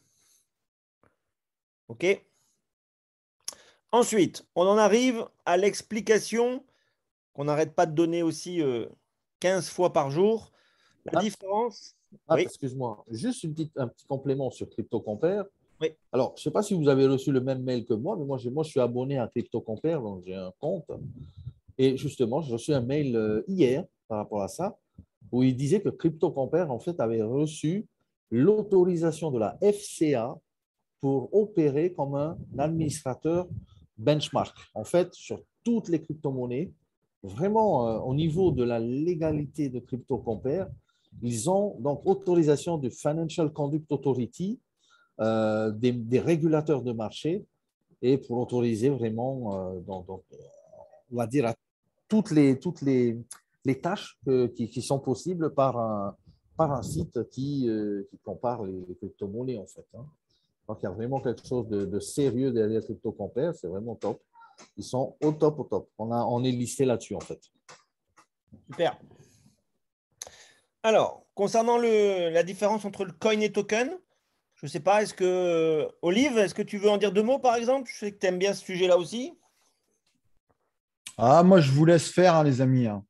OK. Ensuite, on en arrive à l'explication qu'on n'arrête pas de donner aussi euh, quinze fois par jour. La Ah, différence. ah, Oui, excuse-moi, juste une petite, un petit complément sur CryptoCompare. oui, Alors, je ne sais pas si vous avez reçu le même mail que moi, mais moi, j'ai- moi je suis abonné à CryptoCompare, donc j'ai un compte. Et justement, j'ai reçu un mail euh, hier par rapport à ça, où il disait que CryptoCompare, en fait, avait reçu l'autorisation de la F C A pour opérer comme un administrateur benchmark. En fait, sur toutes les crypto-monnaies, vraiment euh, au niveau de la légalité de CryptoCompare, ils ont donc autorisation du Financial Conduct Authority, euh, des, des régulateurs de marché, et pour autoriser vraiment, euh, donc, donc, on va dire, à toutes les, toutes les, les tâches que- qui, qui sont possibles par un, par un site qui, euh, qui compare les, les crypto-monnaies, en fait, hein. Donc, il y a vraiment quelque chose de, de sérieux derrière CryptoCompare. C'est vraiment top. Ils sont au top, au top. On, a, on est listé là-dessus, en fait. super. Alors, concernant le, la différence entre le coin et token, je ne sais pas, est-ce que, Olive, est-ce que tu veux en dire deux mots, par exemple? Je sais que tu aimes bien ce sujet-là aussi. Ah, moi, je vous laisse faire, hein, les amis, hein.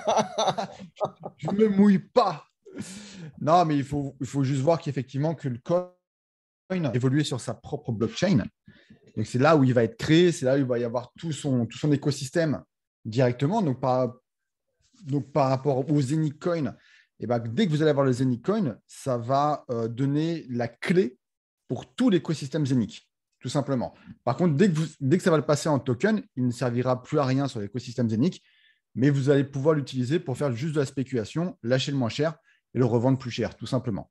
Je ne me mouille pas. Non, mais il faut, il faut juste voir qu'effectivement, que le coin évolue sur sa propre blockchain. Donc, c'est là où il va être créé, c'est là où il va y avoir tout son, tout son écosystème directement. Donc, par, donc, par rapport au Zenicoin, et ben, dès que vous allez avoir le Zenicoin, ça va euh, donner la clé pour tout l'écosystème Zenic, tout simplement. Par contre, dès que, vous, dès que ça va le passer en token, il ne servira plus à rien sur l'écosystème Zenic, mais vous allez pouvoir l'utiliser pour faire juste de la spéculation, lâcher le moins cher et le revendre plus cher, tout simplement.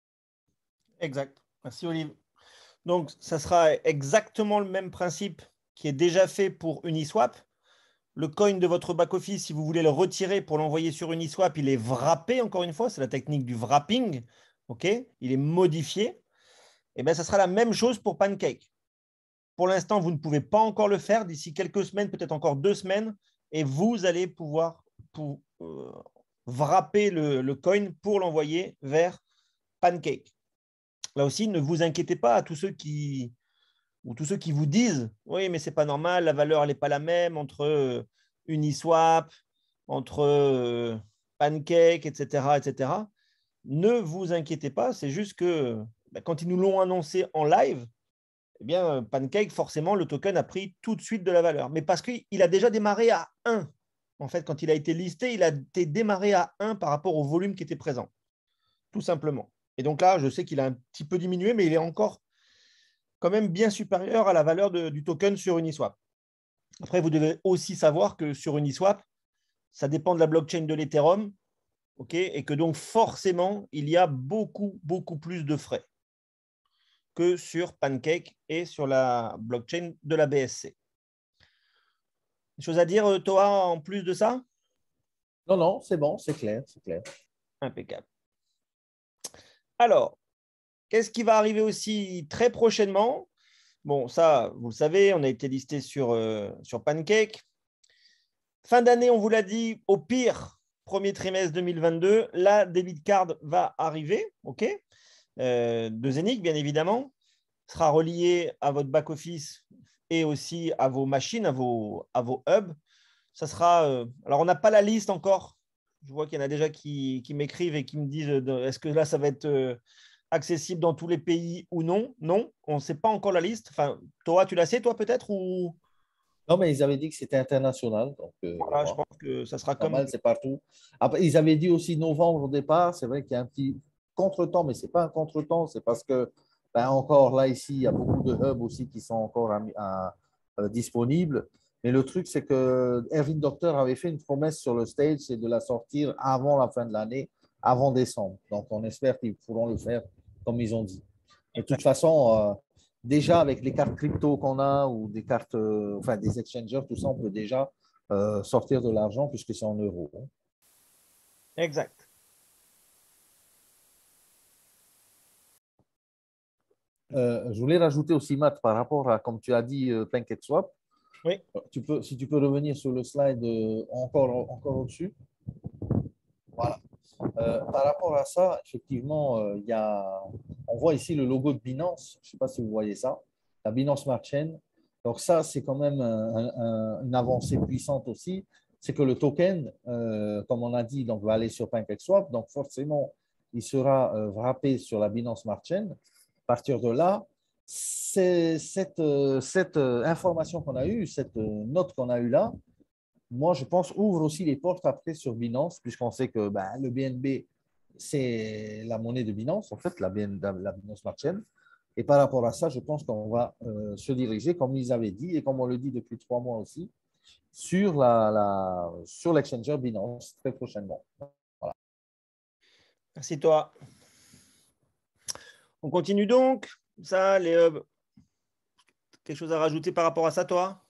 Exact. Merci, Olive. Donc, ça sera exactement le même principe qui est déjà fait pour Uniswap. Le coin de votre back-office, si vous voulez le retirer pour l'envoyer sur Uniswap, il est wrappé, encore une fois, c'est la technique du wrapping. OK, il est modifié. Et bien, ça sera la même chose pour Pancake. Pour l'instant, vous ne pouvez pas encore le faire. D'ici quelques semaines, peut-être encore deux semaines, et vous allez pouvoir pour, euh, wrapper le, le coin pour l'envoyer vers Pancake. Là aussi, ne vous inquiétez pas à tous ceux qui, ou tous ceux qui vous disent oui, mais c'est pas normal, la valeur n'est pas la même entre euh, Uniswap, entre euh, Pancake, et cetera, et cetera. Ne vous inquiétez pas, c'est juste que bah, quand ils nous l'ont annoncé en live, eh bien, Pancake, forcément, le token a pris tout de suite de la valeur. Mais parce qu'il a déjà démarré à un. En fait, quand il a été listé, il a été démarré à un par rapport au volume qui était présent, tout simplement. Et donc là, je sais qu'il a un petit peu diminué, mais il est encore quand même bien supérieur à la valeur de, du token sur Uniswap. Après, vous devez aussi savoir que sur Uniswap, ça dépend de la blockchain de l'Ethereum, okay, et que donc forcément, il y a beaucoup, beaucoup plus de frais que sur Pancake et sur la blockchain de la B S C. Des choses à dire, Toa, en plus de ça? Non, non, c'est bon, c'est clair, c'est clair. Impeccable. Alors, qu'est-ce qui va arriver aussi très prochainement? Bon, ça, vous le savez, on a été listé sur, euh, sur Pancake. Fin d'année, on vous l'a dit, au pire, premier trimestre deux mille vingt-deux, la debit card va arriver, ok, euh, de Zenic, bien évidemment, sera relié à votre back-office et aussi à vos machines, à vos, à vos hubs. Ça sera. Euh, alors, on n'a pas la liste encore. Je vois qu'il y en a déjà qui, qui m'écrivent et qui me disent euh, est-ce que là, ça va être euh, accessible dans tous les pays ou non? Non, on ne sait pas encore la liste. Enfin, toi, tu la sais, toi, peut-être ou... Non, mais ils avaient dit que c'était international. Donc, euh, Voilà, je voilà. pense que ça sera comme. Normal, c'est partout. Après, ils avaient dit aussi novembre au départ. C'est vrai qu'il y a un petit contretemps, mais ce n'est pas un contretemps. C'est parce que, ben, encore là, ici, il y a beaucoup de hubs aussi qui sont encore à, à, à, disponibles. Mais le truc, c'est que Erwin Doctor avait fait une promesse sur le stage, c'est de la sortir avant la fin de l'année, avant décembre. Donc, on espère qu'ils pourront le faire comme ils ont dit. De toute façon, euh, déjà, avec les cartes crypto qu'on a ou des cartes, euh, enfin des exchangers, tout ça, on peut déjà euh, sortir de l'argent puisque c'est en euros. Hein. Exact. Euh, je voulais rajouter aussi, Matt, par rapport à, comme tu as dit, euh, PancakeSwap. Oui. Tu peux, si tu peux revenir sur le slide euh, encore, encore au-dessus. Voilà. Euh, par rapport à ça, effectivement, euh, il y a, on voit ici le logo de Binance. Je ne sais pas si vous voyez ça, la Binance Smart Chain. Donc ça, c'est quand même un, un, une avancée puissante aussi. C'est que le token, euh, comme on a dit, donc, va aller sur PancakeSwap. Donc forcément, il sera euh, wrappé sur la Binance Smart Chain. À partir de là, cette, euh, cette euh, information qu'on a eue, cette euh, note qu'on a eue là, moi, je pense, ouvre aussi les portes après sur Binance, puisqu'on sait que ben, le B N B, c'est la monnaie de Binance, en fait, la, B N, la Binance Smart Chain. Et par rapport à ça, je pense qu'on va euh, se diriger, comme ils avaient dit, et comme on le dit depuis trois mois aussi, sur la, la, sur l'exchanger Binance très prochainement. Voilà. Merci toi. On continue donc. Ça, les hubs. Quelque chose à rajouter par rapport à ça, toi?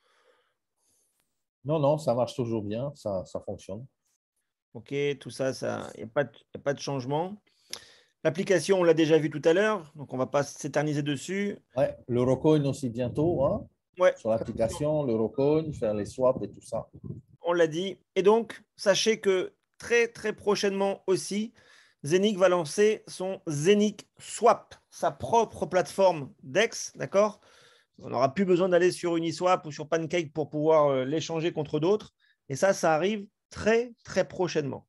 Non, non, ça marche toujours bien, ça, ça fonctionne. Ok, tout ça, ça, il n'y a, a pas de changement. L'application, on l'a déjà vu tout à l'heure, donc on ne va pas s'éterniser dessus. Ouais, l'Eurocoin aussi bientôt, hein, Ouais, sur l'application, l'Eurocoin, faire les swaps et tout ça. on l'a dit. Et donc, sachez que très, très prochainement aussi, Zenic va lancer son Zenic Swap, sa propre plateforme D E X, d'accord? On n'aura plus besoin d'aller sur Uniswap ou sur Pancake pour pouvoir euh, l'échanger contre d'autres. Et ça, ça arrive très, très prochainement.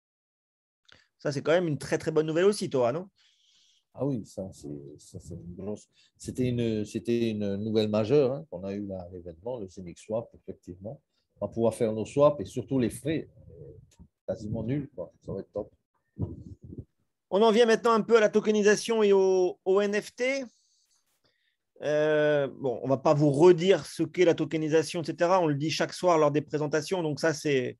Ça, c'est quand même une très, très bonne nouvelle aussi, toi, non? Ah oui, ça, c'est une grosse. C'était une, c'était une nouvelle majeure hein, qu'on a eue à l'événement, le Zenic Swap, effectivement. On va pouvoir faire nos swaps et surtout les frais, euh, quasiment nuls, quoi. Ça va être top. On en vient maintenant un peu à la tokenisation et au, au N F T. Euh, bon, on ne va pas vous redire ce qu'est la tokenisation, et cetera. On le dit chaque soir lors des présentations. Donc ça, c'est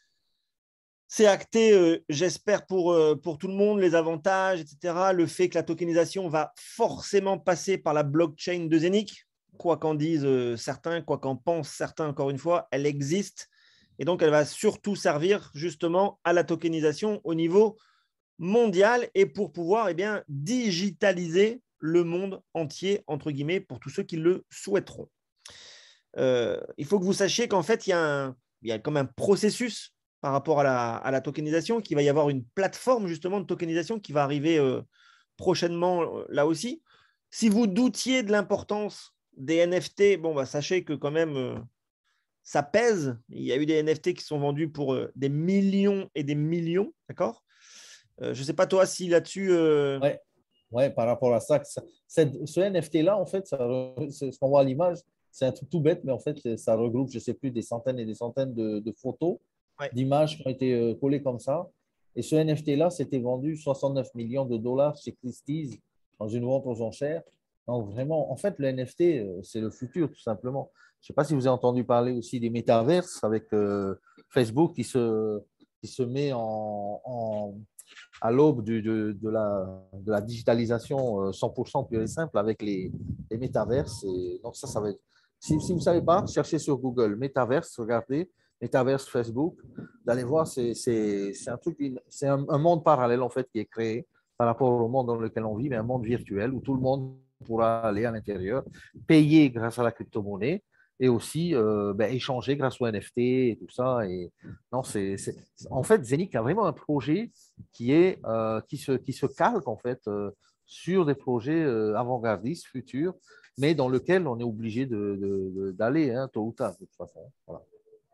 c'est acté, euh, j'espère, pour, euh, pour tout le monde, les avantages, et cetera. Le fait que la tokenisation va forcément passer par la blockchain de Zenic, quoi qu'en disent euh, certains, quoi qu'en pensent certains, encore une fois, elle existe. Et donc, elle va surtout servir justement à la tokenisation au niveau mondial et pour pouvoir eh bien, digitaliser le monde entier, entre guillemets, pour tous ceux qui le souhaiteront. Euh, il faut que vous sachiez qu'en fait, il y a, un, il y a comme un processus par rapport à la, à la tokenisation, qu'il va y avoir une plateforme justement de tokenisation qui va arriver euh, prochainement euh, là aussi. Si vous doutiez de l'importance des N F T, bon, bah, sachez que quand même, euh, ça pèse. Il y a eu des N F T qui sont vendus pour euh, des millions et des millions, d'accord? Euh, je ne sais pas toi si là-dessus... Euh... Ouais, ouais, par rapport à ça, ça ce N F T-là, en fait, ça, ce qu'on voit à l'image, c'est un truc tout bête, mais en fait, ça regroupe, je ne sais plus, des centaines et des centaines de, de photos, Ouais. d'images qui ont été euh, collées comme ça. Et ce N F T-là, c'était vendu soixante-neuf millions de dollars chez Christie's dans une vente aux enchères. Donc, vraiment, en fait, le N F T, euh, c'est le futur, tout simplement. Je ne sais pas si vous avez entendu parler aussi des métaverses avec euh, Facebook qui se, qui se met en, en à l'aube de, de, de, la, de la digitalisation cent pour cent pure et simple avec les, les métaverses. Et donc, ça, ça va être. Si, si vous ne savez pas, cherchez sur Google Métaverse, regardez, Métaverse Facebook. Vous allez voir, c'est un truc, c'est un, un monde parallèle en fait qui est créé par rapport au monde dans lequel on vit, mais un monde virtuel où tout le monde pourra aller à l'intérieur, payer grâce à la crypto-monnaie et aussi euh, ben, échanger grâce au N F T et tout ça. Et non, c'est, c'est... En fait, Zenic a vraiment un projet qui, est, euh, qui, se, qui se calque en fait euh, sur des projets euh, avant-gardistes futurs, mais dans lequel on est obligé de, de, de, d'aller hein, tôt ou tard, de toute façon. Voilà.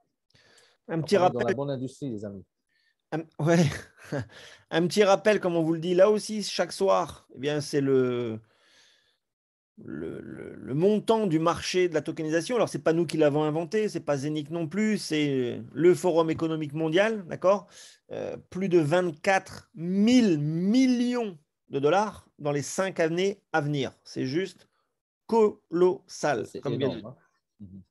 Un petit on est rappel. dans la bonne industrie, les amis. Un, ouais. Un petit rappel, comme on vous le dit là aussi, chaque soir, eh bien, c'est le, le, le, le montant du marché de la tokenisation. Alors, ce n'est pas nous qui l'avons inventé, ce n'est pas Zenic non plus, c'est le Forum économique mondial, d'accord euh, Plus de vingt-quatre mille millions de dollars dans les cinq années à venir. C'est juste colossal, C'est comme bien dit. énorme. Hein. Mm-hmm.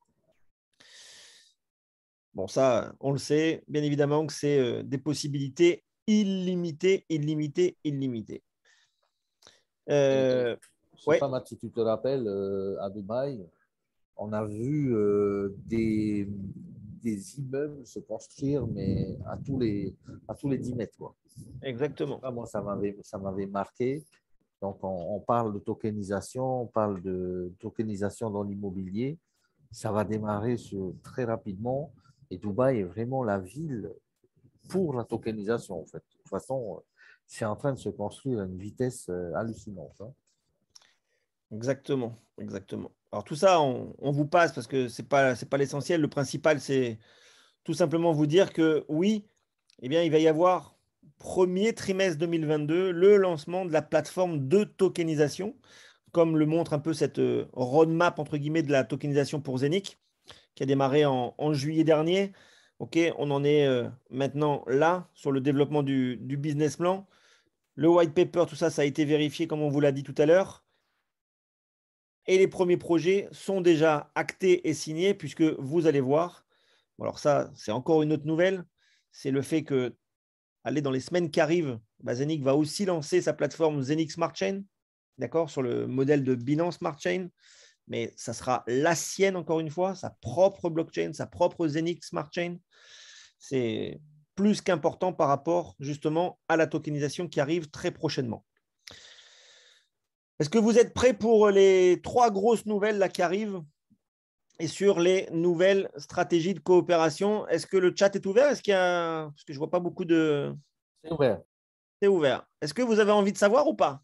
Bon, ça, on le sait, bien évidemment que c'est euh, des possibilités illimitées, illimitées, illimitées. Euh, Je ne sais Ouais. pas, Matt, si tu te rappelles, euh, à Dubaï, on a vu euh, des, des immeubles se construire, mais à tous les, à tous les dix mètres. Quoi. Exactement. Ah, moi, ça m'avait, ça m'avait marqué. Donc, on, on parle de tokenisation, on parle de tokenisation dans l'immobilier. Ça va démarrer sur, très rapidement. Et Dubaï est vraiment la ville pour la tokenisation, en fait. De toute façon, c'est en train de se construire à une vitesse euh, hallucinante. Hein. Exactement. Exactement. Alors tout ça, on, on vous passe parce que ce n'est pas, c'est pas l'essentiel. Le principal, c'est tout simplement vous dire que oui, eh bien, il va y avoir premier trimestre deux mille vingt-deux le lancement de la plateforme de tokenisation, comme le montre un peu cette euh, roadmap entre guillemets de la tokenisation pour Zenic, qui a démarré en, en juillet dernier. Ok, on en est euh, maintenant là sur le développement du, du business plan. Le white paper, tout ça, ça a été vérifié comme on vous l'a dit tout à l'heure. Et les premiers projets sont déjà actés et signés puisque vous allez voir. Alors ça, c'est encore une autre nouvelle. C'est le fait que, aller dans les semaines qui arrivent, bah, Zenic va aussi lancer sa plateforme Zenic Smart Chain, d'accord, sur le modèle de Binance Smart Chain. Mais ça sera la sienne, encore une fois, sa propre blockchain, sa propre Zenic Smart Chain. C'est plus qu'important par rapport justement à la tokenisation qui arrive très prochainement. Est-ce que vous êtes prêts pour les trois grosses nouvelles là qui arrivent et sur les nouvelles stratégies de coopération? Est-ce que le chat est ouvert? Est-ce qu'il y a... Parce que je ne vois pas beaucoup de... C'est ouvert. C'est ouvert. Est-ce que vous avez envie de savoir ou pas?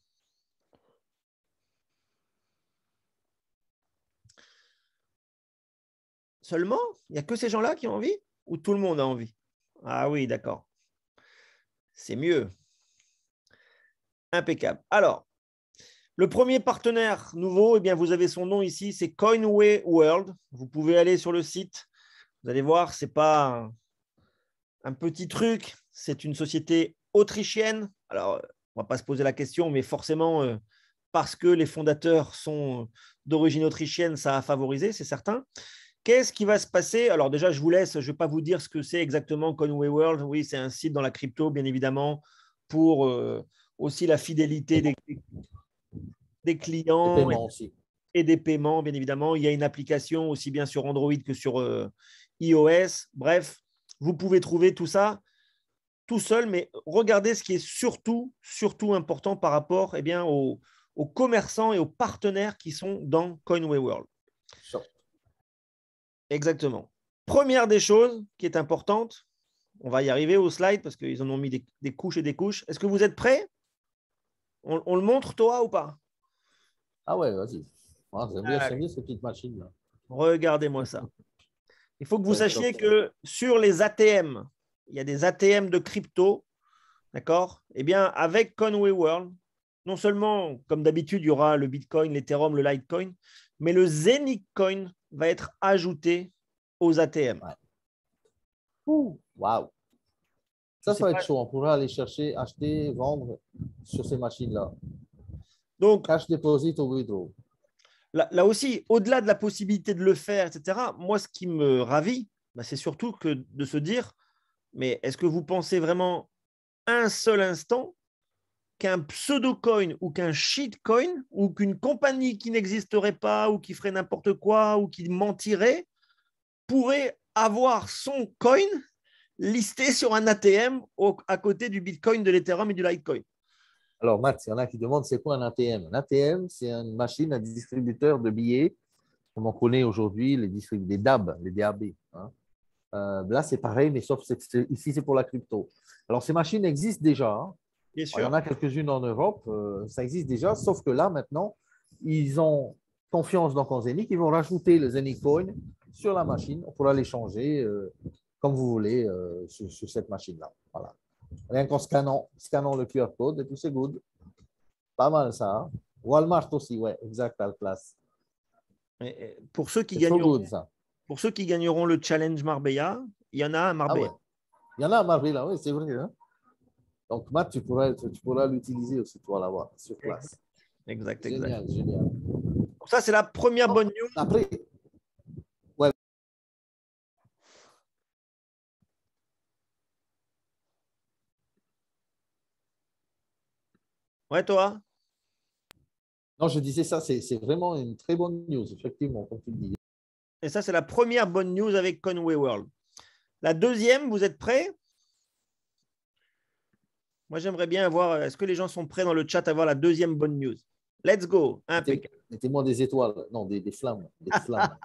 Seulement? Il n'y a que ces gens-là qui ont envie? Ou tout le monde a envie? Ah oui, d'accord. C'est mieux. Impeccable. Alors, le premier partenaire nouveau, eh bien, vous avez son nom ici, c'est Coinway World. Vous pouvez aller sur le site. Vous allez voir, ce n'est pas un, un petit truc. C'est une société autrichienne. Alors, on ne va pas se poser la question, mais forcément, euh, parce que les fondateurs sont d'origine autrichienne, ça a favorisé, c'est certain. Qu'est-ce qui va se passer? Alors déjà, je vous laisse, je ne vais pas vous dire ce que c'est exactement Conway World. Oui, c'est un site dans la crypto, bien évidemment, pour euh, aussi la fidélité des, des Les clients et, paiements aussi. et des paiements, bien évidemment. Il y a une application aussi bien sur Android que sur euh, iOS. Bref, vous pouvez trouver tout ça tout seul, mais regardez ce qui est surtout, surtout important par rapport eh bien, aux, aux commerçants et aux partenaires qui sont dans Coinway World. Short. Exactement. Première des choses qui est importante, on va y arriver au slide parce qu'ils en ont mis des, des couches et des couches. Est-ce que vous êtes prêts? on, on le montre, toi, ou pas? Ah ouais, vas-y. Ah, j'aime bien, j'aime Allez, bien ces petites machines-là. regardez-moi ça. Il faut que vous Ouais, sachiez top. que sur les A T M, il y a des A T M de crypto, d'accord? Eh bien, avec Conway World, non seulement, comme d'habitude, il y aura le Bitcoin, l'Ethereum, le Litecoin, mais le Zenic Coin va être ajouté aux A T M. Ouais. Ouh, waouh. Je Ça, sais ça va être pas. chaud. On pourra aller chercher, acheter, vendre sur ces machines-là. Donc, Cash deposit ou withdraw. là, là aussi, au-delà de la possibilité de le faire, et cetera, moi, ce qui me ravit, bah, c'est surtout que de se dire, mais est-ce que vous pensez vraiment un seul instant qu'un pseudo-coin ou qu'un shitcoin ou qu'une compagnie qui n'existerait pas ou qui ferait n'importe quoi ou qui mentirait pourrait avoir son coin listé sur un A T M au, à côté du Bitcoin, de l'Ethereum et du Litecoin? Alors, Matt, il y en a qui demandent c'est quoi un A T M? Un A T M, c'est une machine, un distributeur de billets, comme on connaît aujourd'hui les, les D A B, les D A B. Hein. Euh, là, c'est pareil, mais sauf que ici, c'est pour la crypto. Alors, ces machines existent déjà. Hein. Bien Alors, il y sûr. en a quelques-unes en Europe, euh, ça existe déjà, sauf que là, maintenant, ils ont confiance dans Zenic, ils vont rajouter le Zenic Coin sur la machine. On pourra les changer euh, comme vous voulez euh, sur, sur, cette machine-là. Voilà. Rien qu'en scannant, scannant le Q R code et puis c'est good. Pas mal ça. Hein. Walmart aussi, ouais, exact, à la place. Pour ceux qui C'est trop gagneront, good ça. pour ceux qui gagneront le challenge Marbella, il y en a un à Ah ouais. Marbella. Il y en a à Marbella, oui, c'est vrai. Hein? Donc, Matt, tu pourras, tu pourras l'utiliser aussi, toi, là-bas, sur place. Exact, exact. Génial, génial. Donc ça, c'est la première bonne news. Après, ouais. Ouais, toi? Non, je disais ça, c'est c'est vraiment une très bonne news, effectivement, comme tu le dis. Et ça, c'est la première bonne news avec Conway World. La deuxième, vous êtes prêts? Moi, j'aimerais bien avoir. Est-ce que les gens sont prêts dans le chat à voir la deuxième bonne news? Let's go. Impeccable. Mettez-moi des étoiles, non, des, des flammes. Des flammes.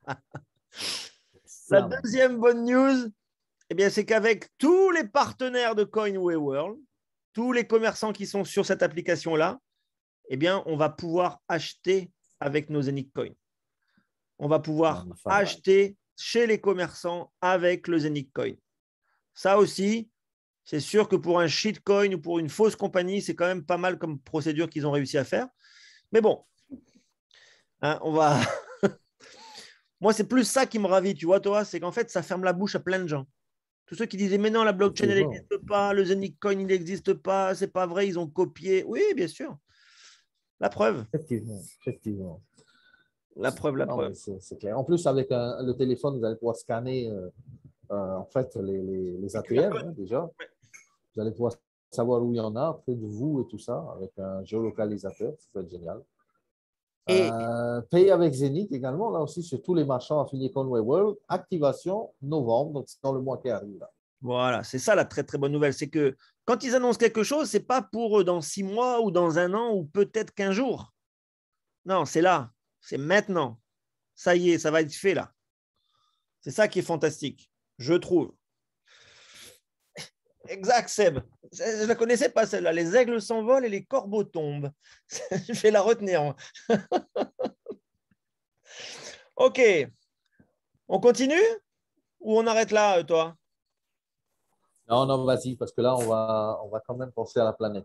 La Flammes. deuxième bonne news, eh bien, c'est qu'avec tous les partenaires de Coinway World, tous les commerçants qui sont sur cette application-là, eh bien, on va pouvoir acheter avec nos Zenic Coin. On va pouvoir Magnifique. acheter chez les commerçants avec le Zenic Coin. Ça aussi, c'est sûr que pour un shitcoin ou pour une fausse compagnie, c'est quand même pas mal comme procédure qu'ils ont réussi à faire. Mais bon, hein, on va. Moi, c'est plus ça qui me ravit, tu vois, toi, c'est qu'en fait, ça ferme la bouche à plein de gens. Tous ceux qui disaient, mais non, la blockchain, elle n'existe pas, le Zenic Coin, il n'existe pas, c'est pas vrai, ils ont copié. Oui, bien sûr. La preuve. Effectivement, effectivement. La preuve, la Non, preuve. c'est clair. En plus, avec un, le téléphone, vous allez pouvoir scanner euh, euh, en fait les, les, les A T M hein, déjà. Vous allez pouvoir savoir où il y en a près de vous et tout ça avec un géolocalisateur. Ça peut être génial. Et Euh, payer avec Zenic également, là aussi, sur tous les marchands affiliés Conway World. Activation novembre, donc c'est dans le mois qui arrive. Là. Voilà, c'est ça la très très bonne nouvelle. C'est que quand ils annoncent quelque chose, ce n'est pas pour dans six mois ou dans un an ou peut-être quinze jours. Non, c'est là, c'est maintenant. Ça y est, ça va être fait là. C'est ça qui est fantastique, je trouve. Exact, Seb. Je ne la connaissais pas celle-là. Les aigles s'envolent et les corbeaux tombent. Je vais la retenir. Ok. On continue ou on arrête là, toi? Non, non, vas-y, parce que là, on va, on va quand même penser à la planète.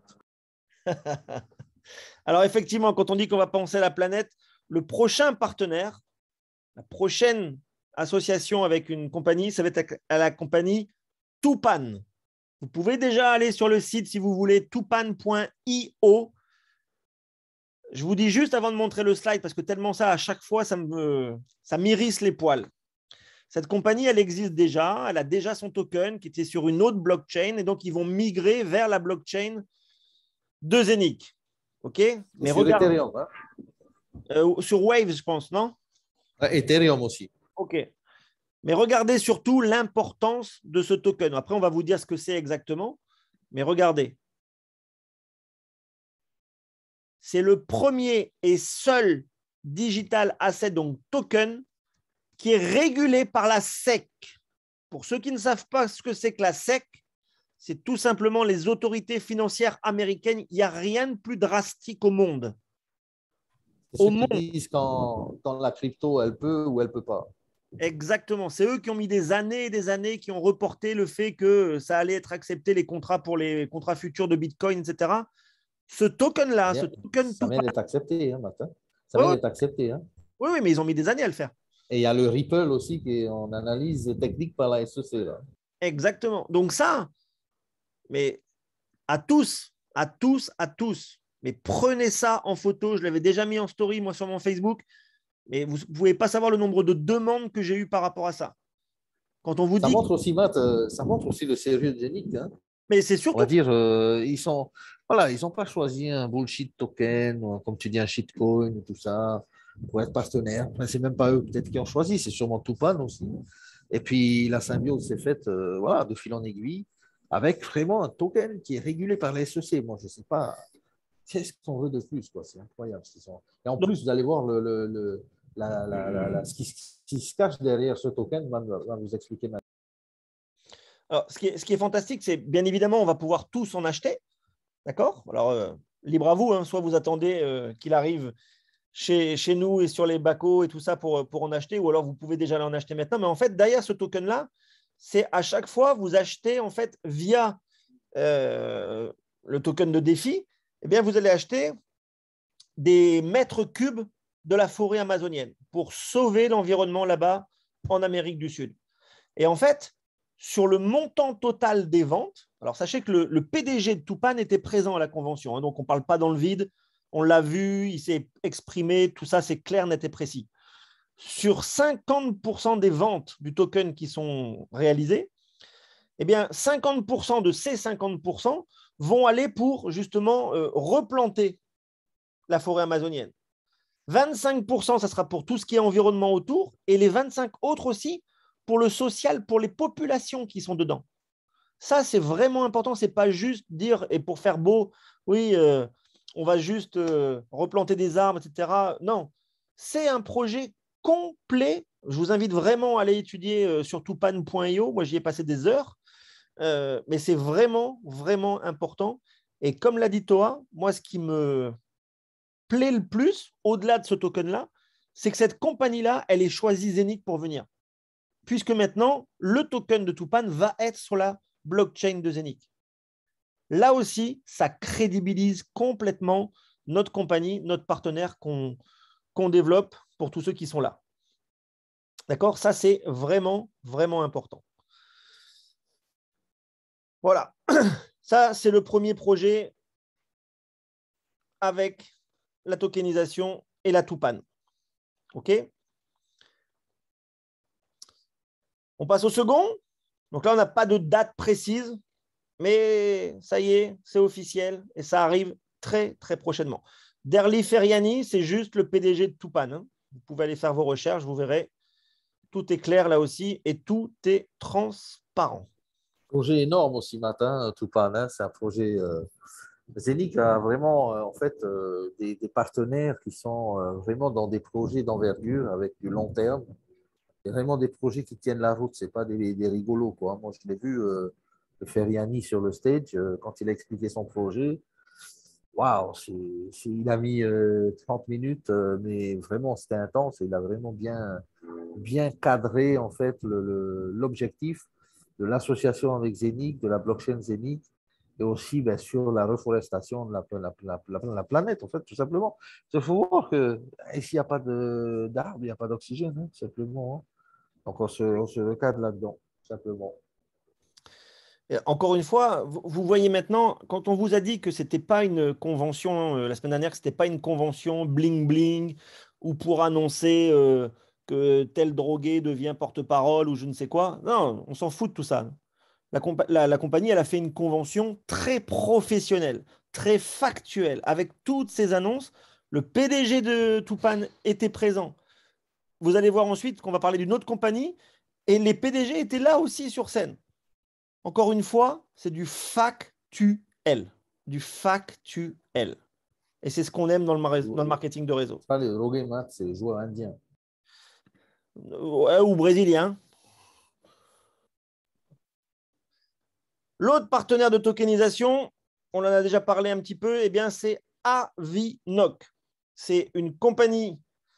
Alors, effectivement, quand on dit qu'on va penser à la planète, le prochain partenaire, la prochaine association avec une compagnie, ça va être à la compagnie Tupan. Vous pouvez déjà aller sur le site si vous voulez, tupan point i o. Je vous dis juste avant de montrer le slide, parce que tellement ça, à chaque fois, ça me, ça m'irrisse les poils. Cette compagnie, elle existe déjà, elle a déjà son token qui était sur une autre blockchain, et donc ils vont migrer vers la blockchain de Zenic. OK? Mais sur regarde, Ethereum. Hein? euh, sur Waves, je pense, non? Ethereum aussi. OK. Mais regardez surtout l'importance de ce token. Après, on va vous dire ce que c'est exactement. Mais regardez. C'est le premier et seul digital asset, donc token, qui est régulé par la S E C. Pour ceux qui ne savent pas ce que c'est que la S E C, c'est tout simplement les autorités financières américaines. Il n'y a rien de plus drastique au monde. Au monde. Ils disent quand, quand la crypto, elle peut ou elle ne peut pas. Exactement. C'est eux qui ont mis des années et des années, qui ont reporté le fait que ça allait être accepté, les contrats pour les contrats futurs de Bitcoin, et cetera. Ce token-là, ce token ça vient d'être accepté, hein, Martin. Ça oui, vient d'être accepté. Hein. Oui, oui, mais ils ont mis des années à le faire. Et il y a le Ripple aussi qui est en analyse technique par la S E C. Là. Exactement. Donc ça, mais à tous, à tous, à tous, mais prenez ça en photo. Je l'avais déjà mis en story, moi, sur mon Facebook. Mais vous ne pouvez pas savoir le nombre de demandes que j'ai eues par rapport à ça. Quand on vous ça dit. Montre aussi, Matt, euh, ça montre aussi le sérieux de Zenic. Hein. Mais c'est surtout. On va dire, euh, ils sont. Voilà, ils n'ont pas choisi un bullshit token, ou, comme tu dis, un shitcoin, tout ça, pour être partenaire. Enfin, c'est même pas eux peut-être qui ont choisi, c'est sûrement Tupan aussi. Et puis la symbiose s'est faite, euh, voilà, de fil en aiguille, avec vraiment un token qui est régulé par la S E C. Moi, je ne sais pas. Qu'est-ce qu'on veut de plus, quoi. C'est incroyable. Et en plus, vous allez voir le, le, le, la, la, la, la, ce, qui, ce qui se cache derrière ce token, va, va vous expliquer maintenant. Alors, ce qui est, ce qui est fantastique, c'est bien évidemment, on va pouvoir tous en acheter. D'accord? Alors, euh, libre à vous, hein, soit vous attendez euh, qu'il arrive chez, chez nous et sur les bacos et tout ça pour, pour en acheter, ou alors vous pouvez déjà en acheter maintenant. Mais en fait, derrière ce token-là, c'est à chaque fois, vous achetez en fait via euh, le token de défi, eh bien, vous allez acheter des mètres cubes de la forêt amazonienne pour sauver l'environnement là-bas en Amérique du Sud. Et en fait, sur le montant total des ventes, alors sachez que le, le P D G de Tupan était présent à la convention, hein, donc on ne parle pas dans le vide, on l'a vu, il s'est exprimé, tout ça c'est clair, net et précis. Sur cinquante pour cent des ventes du token qui sont réalisées, eh bien cinquante pour cent de ces cinquante pour cent vont aller pour justement euh, replanter la forêt amazonienne. vingt-cinq pour cent, ça sera pour tout ce qui est environnement autour, et les vingt-cinq autres aussi pour le social, pour les populations qui sont dedans. Ça, c'est vraiment important. Ce n'est pas juste dire, et pour faire beau, oui, euh, on va juste euh, replanter des arbres, et cetera. Non, c'est un projet complet. Je vous invite vraiment à aller étudier euh, sur tupan point i o. Moi, j'y ai passé des heures, euh, mais c'est vraiment, vraiment important. Et comme l'a dit Toa, moi, ce qui me plaît le plus, au-delà de ce token-là, c'est que cette compagnie-là, elle est choisie Zenic pour venir. Puisque maintenant, le token de Tupan va être sur la blockchain de Zenic. Là aussi, ça crédibilise complètement notre compagnie, notre partenaire qu'on qu'on développe pour tous ceux qui sont là. D'accord? Ça, c'est vraiment, vraiment important. Voilà. Ça, c'est le premier projet avec la tokenisation et la Tupan. OK? On passe au second. Donc là, on n'a pas de date précise, mais ça y est, c'est officiel et ça arrive très, très prochainement. Derli Feriani, c'est juste le P D G de Tupan. Hein. Vous pouvez aller faire vos recherches, vous verrez. Tout est clair là aussi et tout est transparent. Projet énorme aussi matin, Tupan. Hein, c'est un projet. Euh, Zenic a vraiment, euh, en fait, euh, des, des partenaires qui sont euh, vraiment dans des projets d'envergure avec du long terme. Et vraiment des projets qui tiennent la route. C'est pas des, des rigolos, quoi. Moi, je l'ai vu, euh, Feriani sur le stage euh, quand il a expliqué son projet. Waouh, il a mis euh, trente minutes, euh, mais vraiment c'était intense. Il a vraiment bien, bien cadré en fait l'objectif de l'association avec Zenic, de la blockchain Zenic, et aussi bien sûr la reforestation de la, la, la, la, la planète, en fait, tout simplement. Il faut voir que s'il n'y a pas d'arbres, il n'y a pas d'oxygène, hein, simplement. Hein. Donc on se, on se recadre là-dedans, simplement. Et encore une fois, vous, vous voyez maintenant, quand on vous a dit que ce n'était pas une convention, euh, la semaine dernière, que ce n'était pas une convention bling-bling, ou pour annoncer euh, que tel drogué devient porte-parole ou je ne sais quoi. Non, on s'en fout de tout ça. La, compa la, la compagnie, elle a fait une convention très professionnelle, très factuelle, avec toutes ces annonces. Le P D G de Tupan était présent. Vous allez voir ensuite qu'on va parler d'une autre compagnie, et les P D G étaient là aussi sur scène. Encore une fois, c'est du factuel. Du factuel. Et c'est ce qu'on aime dans le, dans le marketing de réseau. C'est pas les drogués, c'est les joueurs indiens. Ouais, ou brésiliens. L'autre partenaire de tokenisation, on en a déjà parlé un petit peu, eh bien c'est Avinoc. C'est une compagnie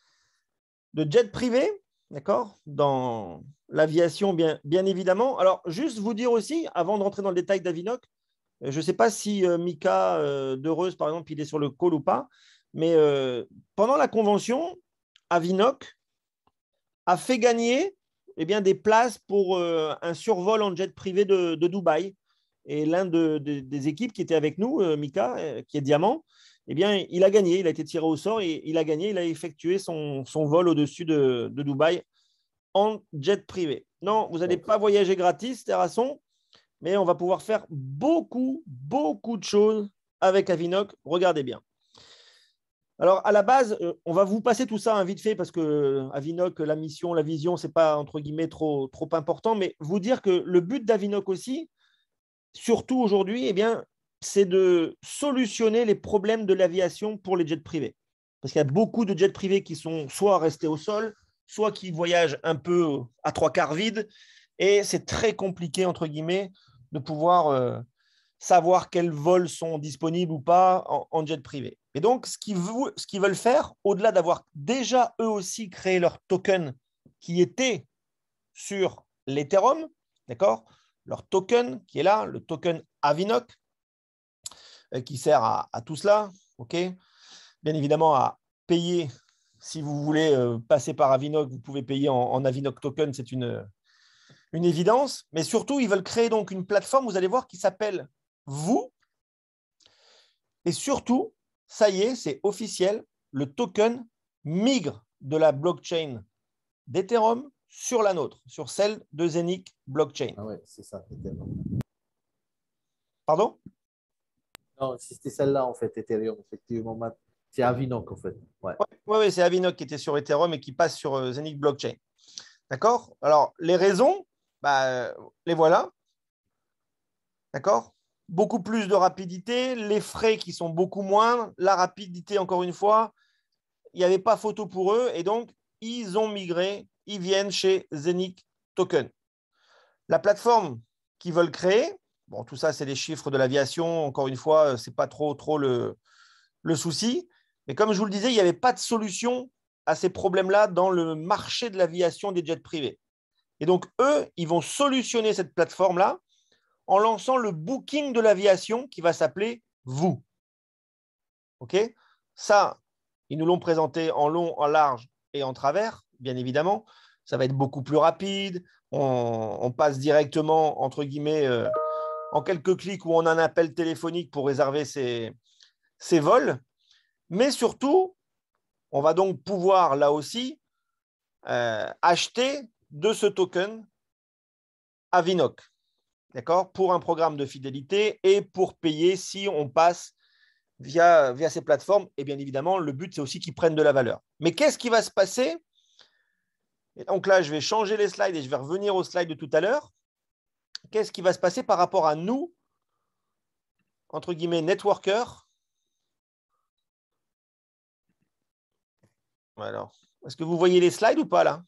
de jet privé, d'accord, dans l'aviation, bien, bien évidemment. Alors, juste vous dire aussi, avant de rentrer dans le détail d'Avinoc, je ne sais pas si euh, Mika euh, d'Heureuse, par exemple, il est sur le call ou pas, mais euh, pendant la convention, Avinoc a fait gagner eh bien, des places pour euh, un survol en jet privé de, de Dubaï. Et l'un de, de, des équipes qui était avec nous, euh, Mika, euh, qui est Diamant, eh bien, il a gagné. Il a été tiré au sort et il a gagné. Il a effectué son, son vol au-dessus de, de Dubaï en jet privé. Non, vous n'allez pas voyager gratis, Terrasson, mais on va pouvoir faire beaucoup, beaucoup de choses avec Avinoc. Regardez bien. Alors, à la base, on va vous passer tout ça hein, vite fait parce que Avinoc, la mission, la vision, ce n'est pas entre guillemets trop, trop important, mais vous dire que le but d'Avinoc aussi, surtout aujourd'hui, eh bien, c'est de solutionner les problèmes de l'aviation pour les jets privés. Parce qu'il y a beaucoup de jets privés qui sont soit restés au sol, soit qui voyagent un peu à trois quarts vide, et c'est très compliqué, entre guillemets, de pouvoir euh, savoir quels vols sont disponibles ou pas en, en jet privé. Et donc, ce qu'ils, ce qu'ils veulent faire, au-delà d'avoir déjà eux aussi créé leur token qui était sur l'Ethereum, d'accord, leur token qui est là, le token Avinoc, euh, qui sert à, à tout cela, ok, bien évidemment à payer. Si vous voulez euh, passer par Avinoc, vous pouvez payer en, en Avinoc token, c'est une, une évidence. Mais surtout, ils veulent créer donc une plateforme, vous allez voir, qui s'appelle Vous. Et surtout, ça y est, c'est officiel, le token migre de la blockchain d'Ethereum sur la nôtre, sur celle de Zenic Blockchain. Ah ouais, c'est ça, Ethereum. Pardon? Non, c'était celle-là, en fait, Ethereum, effectivement. C'est Avinoc, en fait. Ouais. Oui, ouais, ouais, c'est Avinoc qui était sur Ethereum et qui passe sur euh, Zenic Blockchain. D'accord? Alors, les raisons, bah, les voilà. D'accord? Beaucoup plus de rapidité, les frais qui sont beaucoup moindres, la rapidité, encore une fois, il n'y avait pas photo pour eux et donc ils ont migré, ils viennent chez Zenic Token. La plateforme qu'ils veulent créer, bon, tout ça, c'est les chiffres de l'aviation, encore une fois, ce n'est pas trop, trop le, le souci. Mais comme je vous le disais, il n'y avait pas de solution à ces problèmes-là dans le marché de l'aviation des jets privés. Et donc, eux, ils vont solutionner cette plateforme-là en lançant le booking de l'aviation qui va s'appeler Vous. OK? Ça, ils nous l'ont présenté en long, en large et en travers, bien évidemment. Ça va être beaucoup plus rapide. On, on passe directement, entre guillemets, euh, en quelques clics ou en un appel téléphonique pour réserver ses, ses vols. Mais surtout, on va donc pouvoir, là aussi, euh, acheter de ce token Avinoc, d'accord, pour un programme de fidélité et pour payer si on passe via, via ces plateformes. Et bien évidemment, le but, c'est aussi qu'ils prennent de la valeur. Mais qu'est-ce qui va se passer? Et donc là, je vais changer les slides et je vais revenir aux slides de tout à l'heure. Qu'est-ce qui va se passer par rapport à nous, entre guillemets, networkers? Alors, est-ce que vous voyez les slides ou pas là?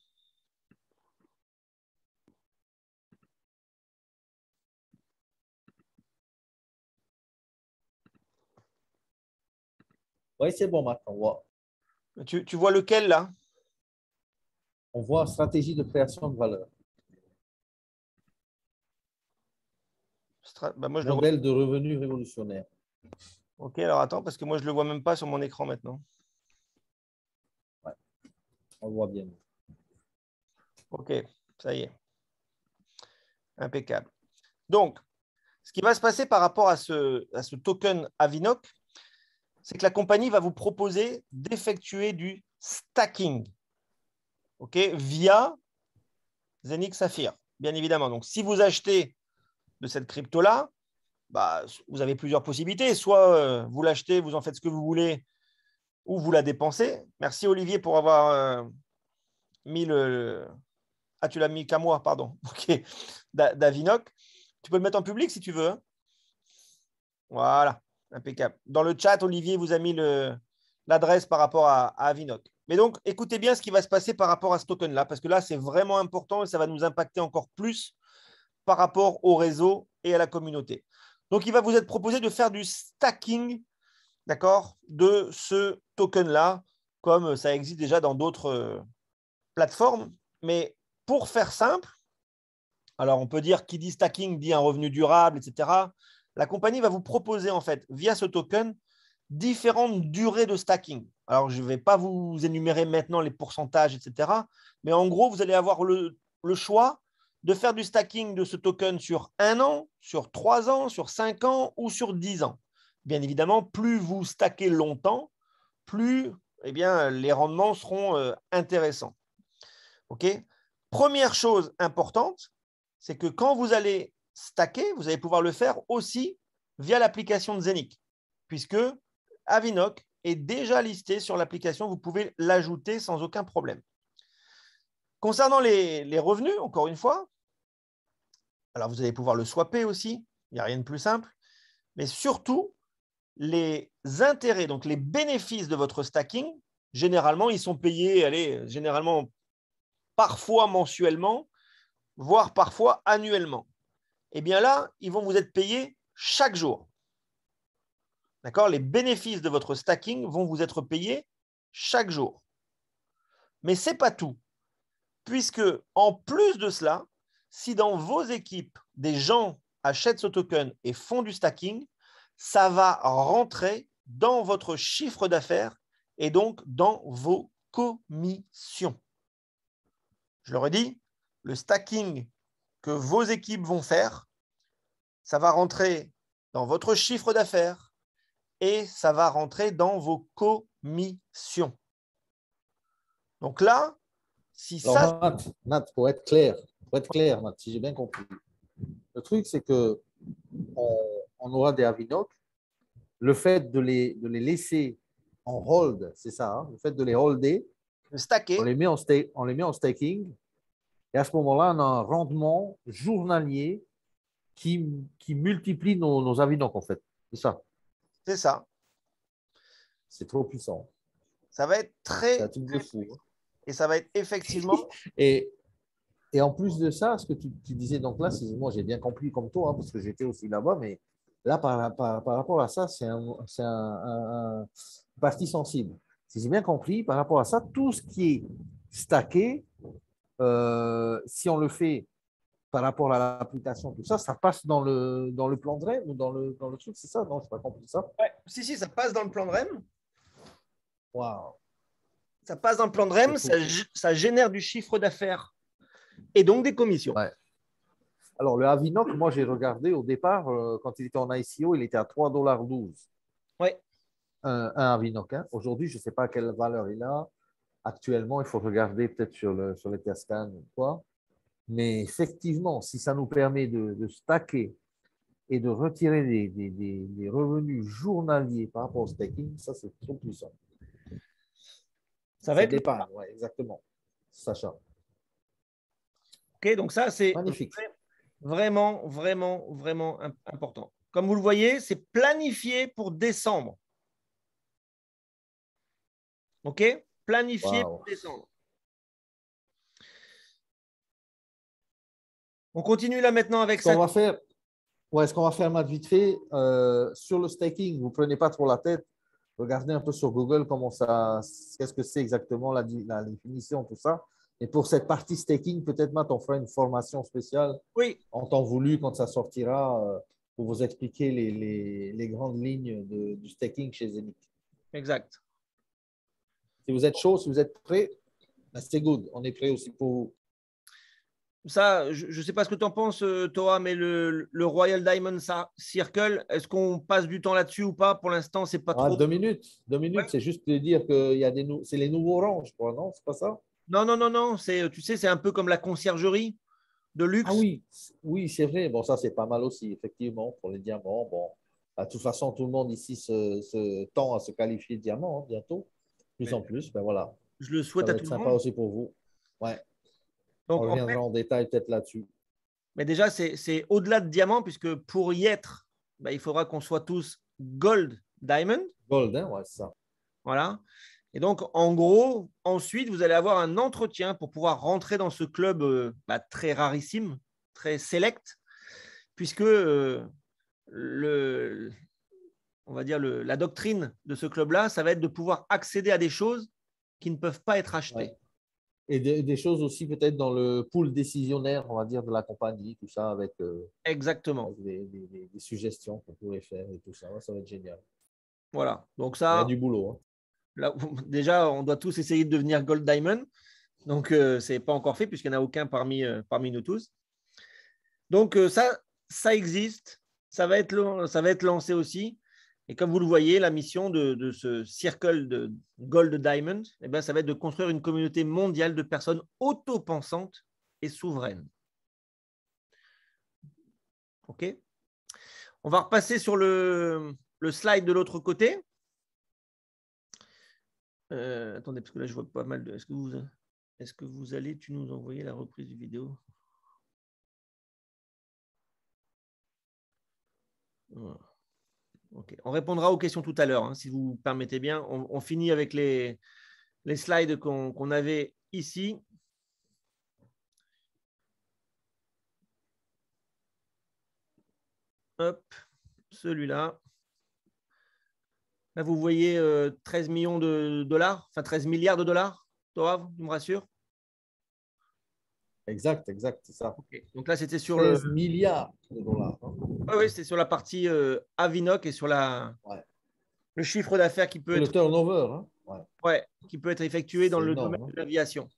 Oui, c'est bon, Marc. On voit, Tu, tu vois lequel là? on voit stratégie de création de valeur. Stra- bah, moi, je le vois. Modèle de revenu révolutionnaire. Ok, alors attends, parce que moi, je ne le vois même pas sur mon écran maintenant. Ouais, on le voit bien. Ok, ça y est. Impeccable. Donc, ce qui va se passer par rapport à ce, à ce token Avinoc, c'est que la compagnie va vous proposer d'effectuer du stacking, ok, via Zenic Saphir, bien évidemment. Donc, si vous achetez de cette crypto-là, bah, vous avez plusieurs possibilités. Soit euh, vous l'achetez, vous en faites ce que vous voulez, ou vous la dépensez. Merci Olivier pour avoir euh, mis le... Ah, tu l'as mis qu'à moi, pardon. Ok, d'Avinoc. Tu peux le mettre en public si tu veux. Hein. Voilà, impeccable. Dans le chat, Olivier vous a mis l'adresse par rapport à, à Avinoc. Mais donc, écoutez bien ce qui va se passer par rapport à ce token-là, parce que là, c'est vraiment important et ça va nous impacter encore plus par rapport au réseau et à la communauté. Donc, il va vous être proposé de faire du stacking, d'accord, de ce token-là, comme ça existe déjà dans d'autres euh, plateformes. Mais pour faire simple, alors on peut dire qui dit stacking dit un revenu durable, et cetera. La compagnie va vous proposer en fait via ce token différentes durées de stacking. Alors je ne vais pas vous énumérer maintenant les pourcentages, et cetera. Mais en gros, vous allez avoir le, le choix de faire du stacking de ce token sur un an, sur trois ans, sur cinq ans ou sur dix ans. Bien évidemment, plus vous stackez longtemps, plus eh bien, les rendements seront euh, intéressants. Ok. Première chose importante, c'est que quand vous allez stacker, vous allez pouvoir le faire aussi via l'application de Zenic, puisque Avinoc est déjà listé sur l'application, vous pouvez l'ajouter sans aucun problème. Concernant les, les revenus, encore une fois, alors vous allez pouvoir le swapper aussi, il n'y a rien de plus simple, mais surtout, les intérêts, donc les bénéfices de votre stacking, généralement, ils sont payés, allez, généralement, parfois mensuellement, voire parfois annuellement. Eh bien là, ils vont vous être payés chaque jour. D'accord? Les bénéfices de votre stacking vont vous être payés chaque jour. Mais ce n'est pas tout, puisque en plus de cela, si dans vos équipes, des gens achètent ce token et font du stacking, ça va rentrer dans votre chiffre d'affaires et donc dans vos commissions. Je le redis, le stacking que vos équipes vont faire, ça va rentrer dans votre chiffre d'affaires et ça va rentrer dans vos commissions. Donc là, si Alors, ça… Nat, Nat, pour être clair, pour être clair, Nat, si j'ai bien compris, le truc, c'est que on, on aura des Avinoc. Le fait de les, de les laisser en hold, c'est ça, hein, le fait de les holder, Le stacker. on les met en, sta- on les met en staking. Et à ce moment-là, on a un rendement journalier qui, qui multiplie nos, nos Avinoc, en fait. C'est ça. C'est ça. C'est trop puissant. Ça va être C'est très, un truc de fou. Hein. et ça va être effectivement. Et, et en plus de ça, ce que tu, tu disais, donc là, moi j'ai bien compris comme toi, hein, parce que j'étais aussi là-bas, mais là, par, par, par rapport à ça, c'est un, c'est un, un, un partie sensible. Si j'ai bien compris, par rapport à ça, tout ce qui est stacké, euh, si on le fait par rapport à l'application, tout ça, ça passe dans le, dans le plan de R E M ou dans le, dans le truc, c'est ça? Non, je n'ai pas compris ça. Ouais. Si, si, ça passe dans le plan de R E M. Waouh! Ça passe dans le plan de R E M, ça, ça génère du chiffre d'affaires et donc des commissions. Ouais. Alors, le Avinoc, moi, j'ai regardé au départ, euh, quand il était en I C O, il était à trois dollars douze. Oui. Un, un Avinoc. Hein. Aujourd'hui, je ne sais pas quelle valeur il a. Actuellement, il faut regarder peut-être sur, le, sur les Cascan ou quoi. Mais effectivement, si ça nous permet de, de stacker et de retirer des, des, des, des revenus journaliers par rapport au staking, ça, c'est trop puissant. Ça va être l'épargne, oui, exactement. Sacha. Ok, donc ça, c'est magnifique. Vraiment, vraiment, vraiment important. Comme vous le voyez, c'est planifié pour décembre. OK? Planifié Wow. pour décembre. On continue là maintenant avec ça. Ce qu'on va faire, ouais, ce qu'on va faire, Matt, vite fait, euh, sur le staking, vous ne prenez pas trop la tête. Regardez un peu sur Google comment ça, qu'est-ce que c'est exactement la, la définition, tout ça. Et pour cette partie staking, peut-être, Matt, on fera une formation spéciale oui. en temps voulu quand ça sortira euh, pour vous expliquer les, les, les grandes lignes de, du staking chez Zenith. Exact. Si vous êtes chaud, si vous êtes prêt, ben c'est good. On est prêt aussi pour vous. Ça, je ne sais pas ce que tu en penses, Toa, mais le, le Royal Diamond Circle, est-ce qu'on passe du temps là-dessus ou pas? Pour l'instant, c'est pas ah, trop. Deux minutes. Deux minutes, ouais. C'est juste de dire que y a des nou... c'est les nouveaux rangs, je crois, non? C'est pas ça? Non, non, non, non. C'est, tu sais, c'est un peu comme la conciergerie de luxe. Ah oui, oui, c'est vrai. Bon, ça, c'est pas mal aussi, effectivement, pour les diamants. Bon, de toute façon, tout le monde ici se, se tend à se qualifier de diamant hein, bientôt. De plus mais en plus, ben voilà. Je le souhaite ça va à tout être le sympa monde. aussi pour vous. Ouais. Donc, on reviendra en, fait, en détail peut-être là-dessus. Mais déjà, c'est au-delà de diamant, puisque pour y être, ben, il faudra qu'on soit tous gold, diamond. Gold, hein, ouais, c'est ça. Voilà. Et donc, en gros, ensuite, vous allez avoir un entretien pour pouvoir rentrer dans ce club euh, bah, très rarissime, très select, puisque euh, le, on va dire le, la doctrine de ce club-là, ça va être de pouvoir accéder à des choses qui ne peuvent pas être achetées. Ouais. Et des, des choses aussi peut-être dans le pool décisionnaire, on va dire, de la compagnie, tout ça, avec, euh, Exactement. avec des, des, des suggestions qu'on pourrait faire et tout ça. Ouais, ça va être génial. Voilà. Donc ça, il y a du boulot. Hein. Là, déjà, on doit tous essayer de devenir Gold Diamond. Donc, euh, ce n'est pas encore fait puisqu'il n'y en a aucun parmi, euh, parmi nous tous. Donc, euh, ça, ça existe. Ça va, être, ça va être lancé aussi. Et comme vous le voyez, la mission de, de ce Circle de Gold Diamond, eh bien, ça va être de construire une communauté mondiale de personnes autopensantes et souveraines. OK? On va repasser sur le, le slide de l'autre côté. Euh, attendez, parce que là, je vois pas mal de... Est-ce que vous, est-ce que vous allez, tu nous envoyer la reprise du vidéo? Voilà. Okay. On répondra aux questions tout à l'heure, hein, si vous permettez bien. On, on finit avec les, les slides qu'on qu'on avait ici. Hop, celui-là. Là, vous voyez euh, treize millions de dollars, enfin treize milliards de dollars, Toav, tu me rassures? Exact, exact, c'est ça. Okay. Donc là, c'était sur treize le... milliards de dollars. Hein. Oui, oui, c'est sur la partie euh, Avinoc et sur la... ouais. le chiffre d'affaires qui peut et être... le turnover. Hein. Ouais. Ouais, qui peut être effectué dans le énorme, domaine hein. de l'aviation.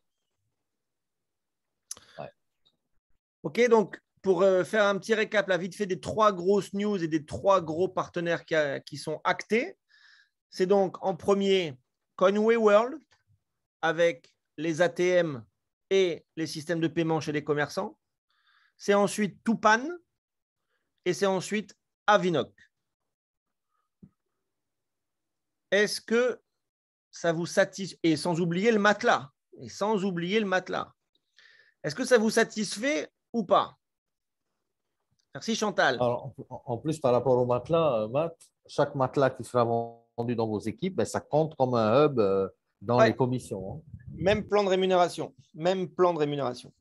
Ouais. OK, donc pour euh, faire un petit récap, là, vite fait, des trois grosses news et des trois gros partenaires qui, a, qui sont actés. C'est donc en premier Coinway World avec les A T M et les systèmes de paiement chez les commerçants. C'est ensuite Tupan et c'est ensuite Avinoc. Est-ce que ça vous satisfait, et sans oublier le matelas, et sans oublier le matelas. Est-ce que ça vous satisfait ou pas? Merci Chantal. Alors, en en plus, par rapport au matelas, euh, Matt, chaque matelas qui sera vendu dans vos équipes, ben, ça compte comme un hub euh, dans Ouais. les commissions, hein. Même plan de rémunération. Même plan de rémunération.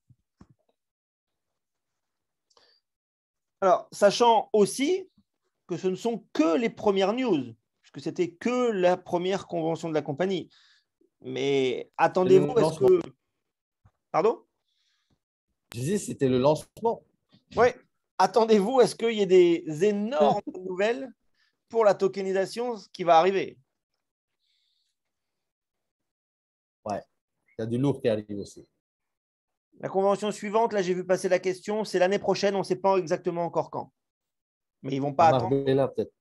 Alors, sachant aussi que ce ne sont que les premières news, puisque c'était que la première convention de la compagnie. Mais attendez-vous, C'est le est-ce lancement. que... Pardon? Je disais, c'était le lancement. Oui. Attendez-vous, est-ce qu'il y ait des énormes nouvelles pour la tokenisation qui va arriver? Ouais, il y a du lourd qui arrive aussi. La convention suivante, là j'ai vu passer la question, c'est l'année prochaine, on ne sait pas exactement encore quand. Mais ils ne vont pas À attendre. Marbella, peut-être.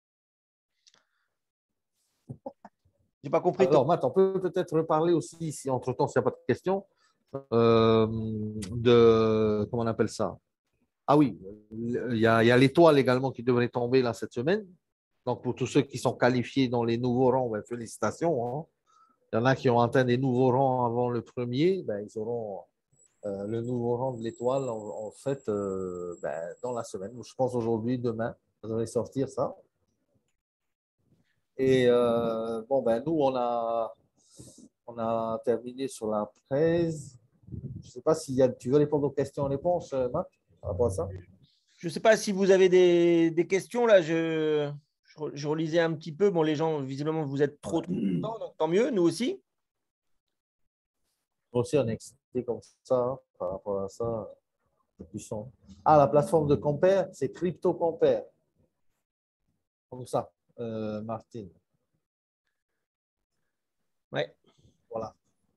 J'ai pas compris. Alors, Matt, on peut peut-être reparler aussi, si entre-temps, s'il n'y a pas de questions, euh, de, comment on appelle ça? Ah oui, il y a, il y a l'étoile également qui devrait tomber là cette semaine. Donc, pour tous ceux qui sont qualifiés dans les nouveaux rangs, ben, félicitations, hein. Il y en a qui ont atteint des nouveaux rangs avant le premier, ben, ils auront euh, le nouveau rang de l'étoile en, en fait euh, ben, dans la semaine. Je pense aujourd'hui, demain, ça devrait sortir ça. Et euh, bon, ben, nous, on a, on a terminé sur la treize. Je ne sais pas si tu veux répondre aux questions-réponses, Marc, par rapport à ça. Je ne sais pas si vous avez des, des questions. Là, je, je, je relisais un petit peu. Bon, les gens, visiblement, vous êtes trop, trop contents, donc tant mieux, nous aussi. Nous aussi, on est excité comme ça, hein, par rapport à ça. Puissant. Ah, la plateforme de Compare, c'est Crypto Compare. Comme ça, euh, Martine. Ouais. Voilà.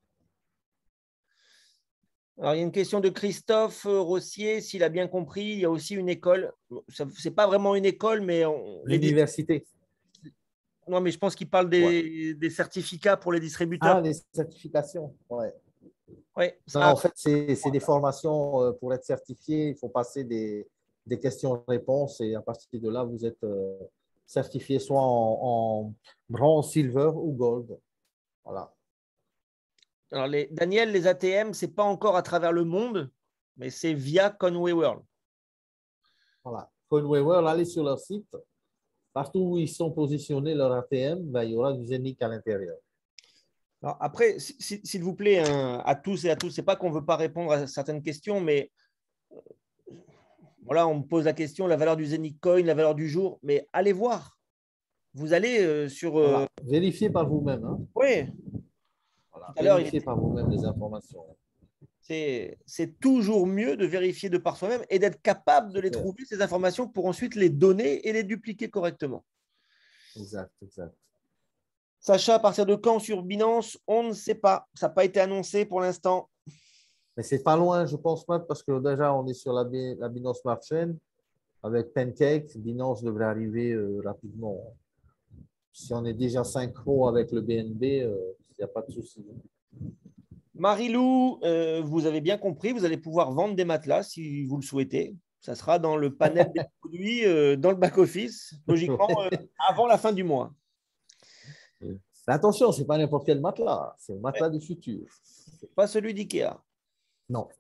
Alors, il y a une question de Christophe Rossier, s'il a bien compris. Il y a aussi une école. Ce n'est pas vraiment une école, mais on, l'université. Les... Non, mais je pense qu'il parle des, ouais. des certificats pour les distributeurs. Ah, les certifications, ouais. Ouais, ça... Non, en fait, c'est des formations pour être certifié. Il faut passer des, des questions-réponses et à partir de là, vous êtes euh, certifié soit en, en bronze, silver ou gold. Voilà. Alors, les, Daniel, les A T M, ce n'est pas encore à travers le monde, mais c'est via Conway World. Voilà. Conway World, allez sur leur site. Partout où ils sont positionnés, leur A T M, ben, il y aura du Zenic à l'intérieur. Alors après, s'il vous plaît, hein, à tous et à tous, ce n'est pas qu'on ne veut pas répondre à certaines questions, mais voilà, on me pose la question, la valeur du Zenic Coin, la valeur du jour, mais allez voir. Vous allez euh, sur… Euh... Voilà. Vérifiez par vous-même. Hein. Oui. Voilà. Vérifiez était... par vous-même les informations. C'est toujours mieux de vérifier de par soi-même et d'être capable de les trouver, ces informations, pour ensuite les donner et les dupliquer correctement. Exact, exact. Sacha, à partir de quand sur Binance? On ne sait pas. Ça n'a pas été annoncé pour l'instant. Mais c'est pas loin, je pense, Matt, parce que déjà, on est sur la, la Binance Smart Chain. Avec Pancake, Binance devrait arriver euh, rapidement. Si on est déjà synchro avec le B N B, il euh, n'y a pas de souci. Marie-Lou, euh, vous avez bien compris, vous allez pouvoir vendre des matelas si vous le souhaitez. Ça sera dans le panel des produits, euh, dans le back-office, logiquement, euh, avant la fin du mois. Mais attention, ce n'est pas n'importe quel matelas, c'est le matelas du futur. Pas celui d'IKEA. Non.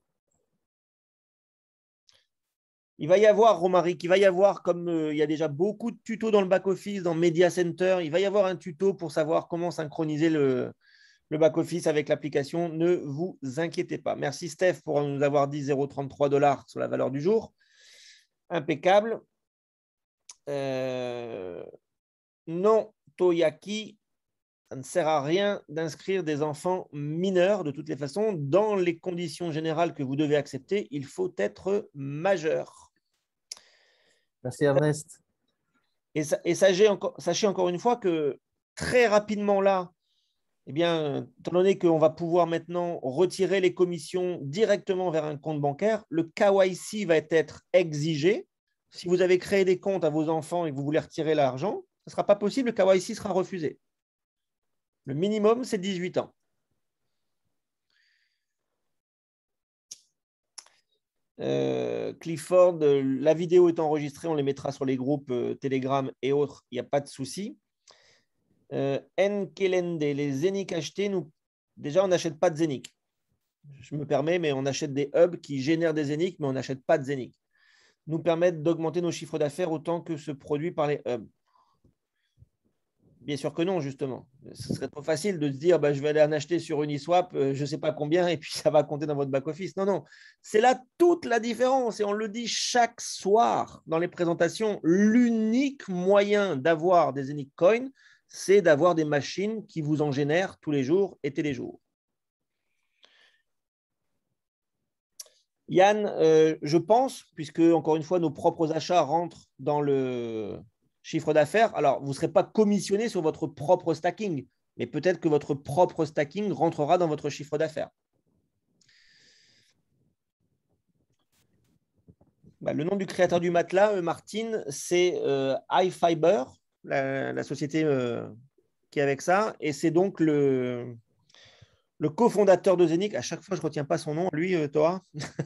Il va y avoir, Romaric, il va y avoir, comme euh, il y a déjà beaucoup de tutos dans le back-office, dans Media Center, il va y avoir un tuto pour savoir comment synchroniser le, le back-office avec l'application. Ne vous inquiétez pas. Merci Steph pour nous avoir dit zéro virgule trente-trois dollars sur la valeur du jour. Impeccable. Euh... Non, Toyaki, ça ne sert à rien d'inscrire des enfants mineurs. De toutes les façons, dans les conditions générales que vous devez accepter, il faut être majeur. Merci Ernest. Et, et sachez, encore, sachez encore une fois que très rapidement là, eh bien, étant donné qu'on va pouvoir maintenant retirer les commissions directement vers un compte bancaire, le K Y C va être exigé. Si vous avez créé des comptes à vos enfants et que vous voulez retirer l'argent, ce ne sera pas possible, le K Y C sera refusé. Le minimum, c'est dix-huit ans. Euh, Clifford, la vidéo est enregistrée, on les mettra sur les groupes euh, Telegram et autres, il n'y a pas de souci. Euh, Nkelende, les Zénic achetés, nous, déjà, on n'achète pas de Zénic. Je me permets, mais on achète des hubs qui génèrent des Zénic, mais on n'achète pas de Zénic. Nous permettent d'augmenter nos chiffres d'affaires autant que ce produit par les hubs. Bien sûr que non, justement. Ce serait trop facile de se dire bah, je vais aller en acheter sur Uniswap, euh, je ne sais pas combien, et puis ça va compter dans votre back-office. Non, non. C'est là toute la différence. Et on le dit chaque soir dans les présentations. L'unique moyen d'avoir des Zénic Coins, c'est d'avoir des machines qui vous en génèrent tous les jours et tous les jours. Yann, euh, je pense, puisque encore une fois, nos propres achats rentrent dans le chiffre d'affaires, alors vous ne serez pas commissionné sur votre propre stacking, mais peut-être que votre propre stacking rentrera dans votre chiffre d'affaires. Bah, le nom du créateur du matelas, euh, Martine, c'est euh, iFiber, la, la société euh, qui est avec ça, et c'est donc le, le cofondateur de Zénic. À chaque fois, je ne retiens pas son nom. Lui, euh, toi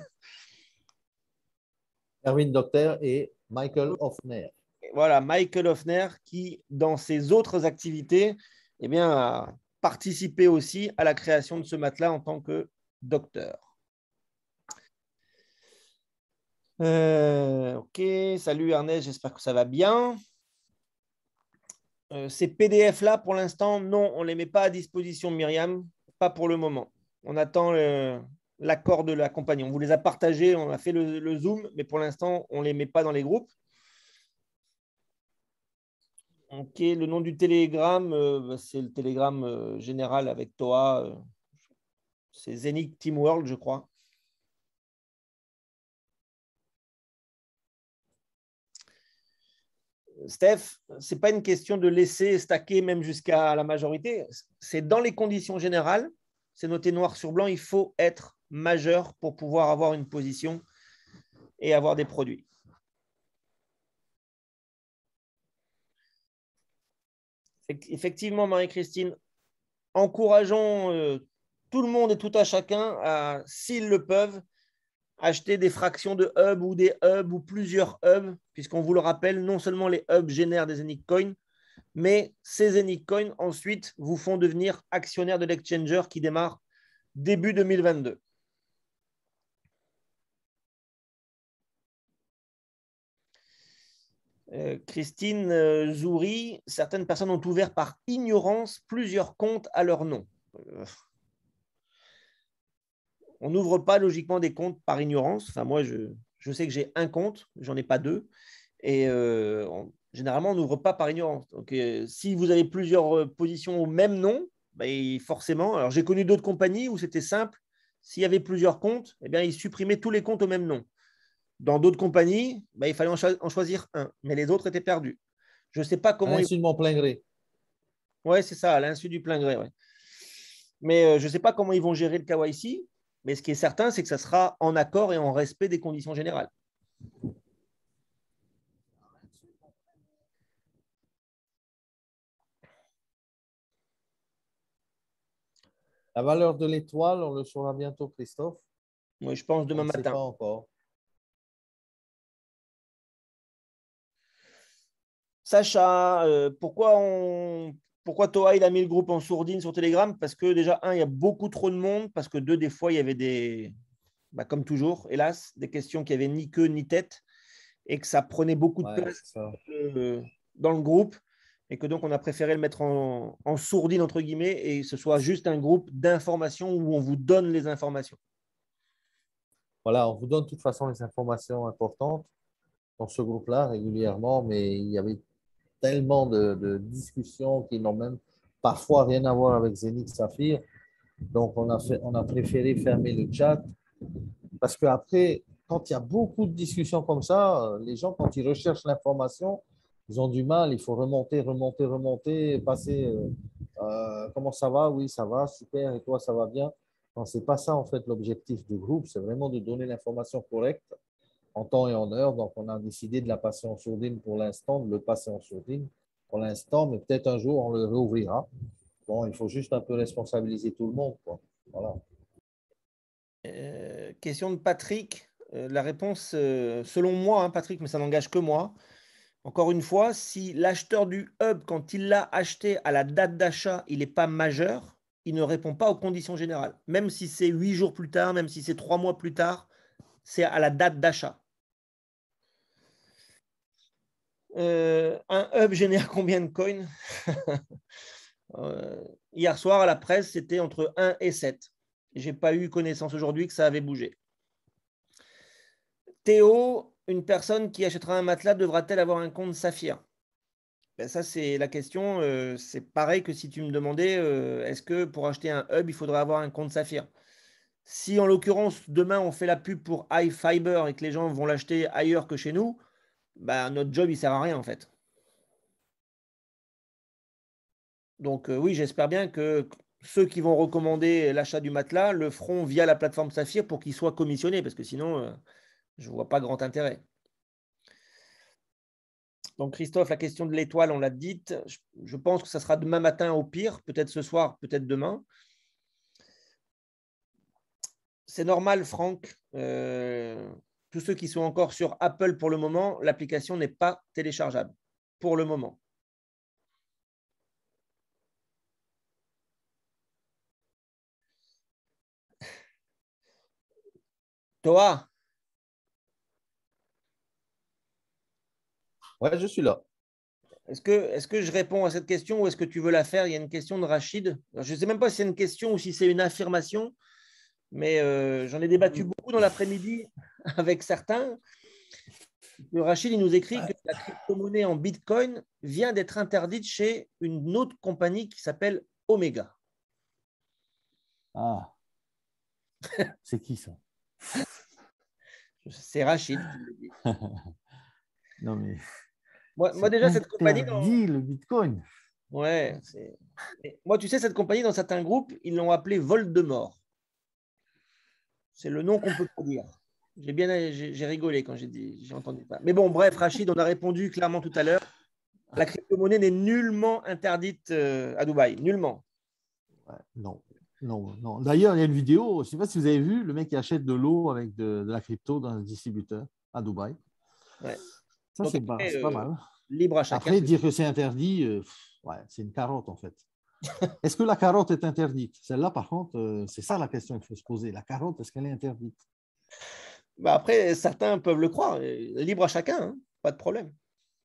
Erwin Docter et Michael Hoffner. Voilà, Michael Hoffner, qui, dans ses autres activités, eh bien, a participé aussi à la création de ce matelas en tant que docteur. Euh, ok, salut Ernest, j'espère que ça va bien. Euh, ces P D F-là, pour l'instant, non, on ne les met pas à disposition, Myriam, pas pour le moment. On attend l'accord de la compagnie. On vous les a partagés, on a fait le, le Zoom, mais pour l'instant, on ne les met pas dans les groupes. Ok, le nom du Telegram, euh, c'est le Telegram euh, général avec Toa. Euh, c'est Zénic Team World, je crois. Steph, ce n'est pas une question de laisser stacker même jusqu'à la majorité. C'est dans les conditions générales, c'est noté noir sur blanc, il faut être majeur pour pouvoir avoir une position et avoir des produits. Effectivement, Marie-Christine, encourageons euh, tout le monde et tout à chacun à, s'ils le peuvent, acheter des fractions de hubs ou des hubs ou plusieurs hubs, puisqu'on vous le rappelle, non seulement les hubs génèrent des Zénic Coins, mais ces Zénic Coins ensuite vous font devenir actionnaire de l'exchanger qui démarre début deux mille vingt-deux. Euh, Christine euh, Zouri, certaines personnes ont ouvert par ignorance plusieurs comptes à leur nom. Euh, on n'ouvre pas logiquement des comptes par ignorance. Enfin, moi, je, je sais que j'ai un compte, j'en ai pas deux. Et euh, on, généralement, on n'ouvre pas par ignorance. Donc, euh, si vous avez plusieurs euh, positions au même nom, ben, forcément, alors j'ai connu d'autres compagnies où c'était simple. S'il y avait plusieurs comptes, eh bien, ils supprimaient tous les comptes au même nom. Dans d'autres compagnies, ben, il fallait en, cho en, choisir un, mais les autres étaient perdus. Je ne sais pas comment. À l'insu de mon plein gré. Oui, c'est ça, à l'insu du plein gré. Ouais. Mais euh, je ne sais pas comment ils vont gérer le K Y C, mais ce qui est certain, c'est que ça sera en accord et en respect des conditions générales. La valeur de l'étoile, on le saura bientôt, Christophe. Oui, je pense demain on matin. Ne sait pas encore. Sacha, euh, pourquoi, on... pourquoi Toa il a mis le groupe en sourdine sur Telegram? Parce que déjà, un, il y a beaucoup trop de monde. Parce que deux, des fois, il y avait des, bah, comme toujours, hélas, des questions qui n'avaient ni queue ni tête et que ça prenait beaucoup de Ouais, place euh, dans le groupe. Et que donc, on a préféré le mettre en, en sourdine, entre guillemets, et que ce soit juste un groupe d'informations où on vous donne les informations. Voilà, on vous donne de toute façon les informations importantes dans ce groupe-là régulièrement, mais il y avait tellement de, de discussions qui n'ont même parfois rien à voir avec Zénith Saphir. Donc, on a, fait, on a préféré fermer le chat parce qu'après, quand il y a beaucoup de discussions comme ça, les gens, quand ils recherchent l'information, ils ont du mal. Il faut remonter, remonter, remonter, passer. Euh, euh, comment ça va? Oui, ça va, super. Et toi, ça va bien? Non, ce n'est pas ça, en fait, l'objectif du groupe. C'est vraiment de donner l'information correcte en temps et en heure. Donc, on a décidé de la passer en sourdine pour l'instant, de le passer en sourdine pour l'instant, mais peut-être un jour, on le réouvrira. Bon, il faut juste un peu responsabiliser tout le monde, quoi. Voilà. Euh, question de Patrick. Euh, la réponse, euh, selon moi, hein, Patrick, mais ça n'engage que moi. encore une fois, si l'acheteur du hub, quand il l'a acheté à la date d'achat, il n'est pas majeur, il ne répond pas aux conditions générales. Même si c'est huit jours plus tard, même si c'est trois mois plus tard, c'est à la date d'achat. Euh, un hub génère combien de coins? euh, Hier soir, à la presse, c'était entre un et sept. Je n'ai pas eu connaissance aujourd'hui que ça avait bougé. Théo, une personne qui achètera un matelas devra-t-elle avoir un compte Saphir? Ben ça, c'est la question. Euh, c'est pareil que si tu me demandais, euh, est-ce que pour acheter un hub, il faudrait avoir un compte Saphir? Si en l'occurrence, demain, on fait la pub pour iFiber et que les gens vont l'acheter ailleurs que chez nous, ben, notre job, il ne sert à rien en fait. Donc euh, oui, j'espère bien que ceux qui vont recommander l'achat du matelas le feront via la plateforme Saphir pour qu'il soit commissionné, parce que sinon, euh, je ne vois pas grand intérêt. Donc Christophe, la question de l'étoile, on l'a dite. Je, je pense que ça sera demain matin au pire, peut-être ce soir, peut-être demain. C'est normal, Franck. Euh, tous ceux qui sont encore sur Apple pour le moment, l'application n'est pas téléchargeable pour le moment. Toa, Ouais, je suis là. est-ce que, est-ce que je réponds à cette question ou est-ce que tu veux la faire? Il y a une question de Rachid. Alors, je ne sais même pas si c'est une question ou si c'est une affirmation, mais euh, j'en ai débattu beaucoup dans l'après-midi avec certains. Le Rachid, il nous écrit que la crypto-monnaie en Bitcoin vient d'être interdite chez une autre compagnie qui s'appelle Omega. Ah, c'est qui ça? C'est Rachid qui le dit. Non, mais Moi, moi déjà, cette compagnie. Dans... interdit le Bitcoin. Ouais, c'est... Moi, tu sais, cette compagnie, dans certains groupes, ils l'ont appelée Voldemort. C'est le nom qu'on peut pas dire. J'ai bien j'ai, j'ai rigolé quand j'ai dit, j'ai entendu ça. Mais bon, bref, Rachid, on a répondu clairement tout à l'heure. La crypto-monnaie n'est nullement interdite euh, à Dubaï. Nullement. Ouais, non, non, non. D'ailleurs, il y a une vidéo, je ne sais pas si vous avez vu, le mec qui achète de l'eau avec de, de la crypto dans un distributeur à Dubaï. Ouais. Ça, Donc, c'est pas, après, c'est pas euh, mal. Libre à chacun. Après, dire que c'est interdit, euh, ouais, c'est une carotte en fait. Est-ce que la carotte est interdite? Celle-là, par contre, euh, c'est ça la question qu'il faut se poser. La carotte, est-ce qu'elle est interdite? Bah après, certains peuvent le croire. Libre à chacun, hein. Pas de problème.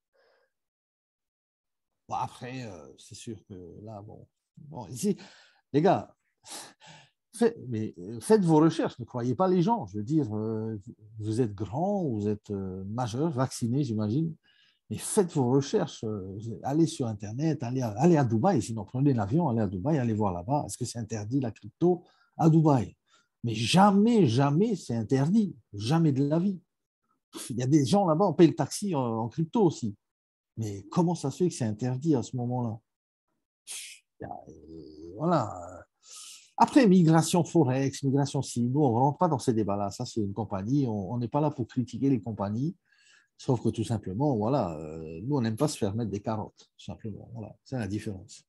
Bon, après, euh, c'est sûr que là, bon, bon ici, les gars, fait, mais faites vos recherches, ne croyez pas les gens. Je veux dire, euh, vous êtes grand, vous êtes euh, majeur, vacciné, j'imagine, mais faites vos recherches. Euh, allez sur Internet, allez à, allez à Dubaï, sinon prenez l'avion, allez à Dubaï, allez voir là-bas. Est-ce que c'est interdit la crypto à Dubaï? Mais jamais, jamais c'est interdit. Jamais de la vie. Il y a des gens là-bas, on paye le taxi en, en crypto aussi. Mais comment ça se fait que c'est interdit à ce moment-là? Voilà. Après, migration Forex, migration si, nous, on ne rentre pas dans ces débats-là. Ça, c'est une compagnie. On n'est pas là pour critiquer les compagnies. Sauf que tout simplement, voilà, euh, nous, on n'aime pas se faire mettre des carottes. Tout simplement. Voilà, c'est la différence.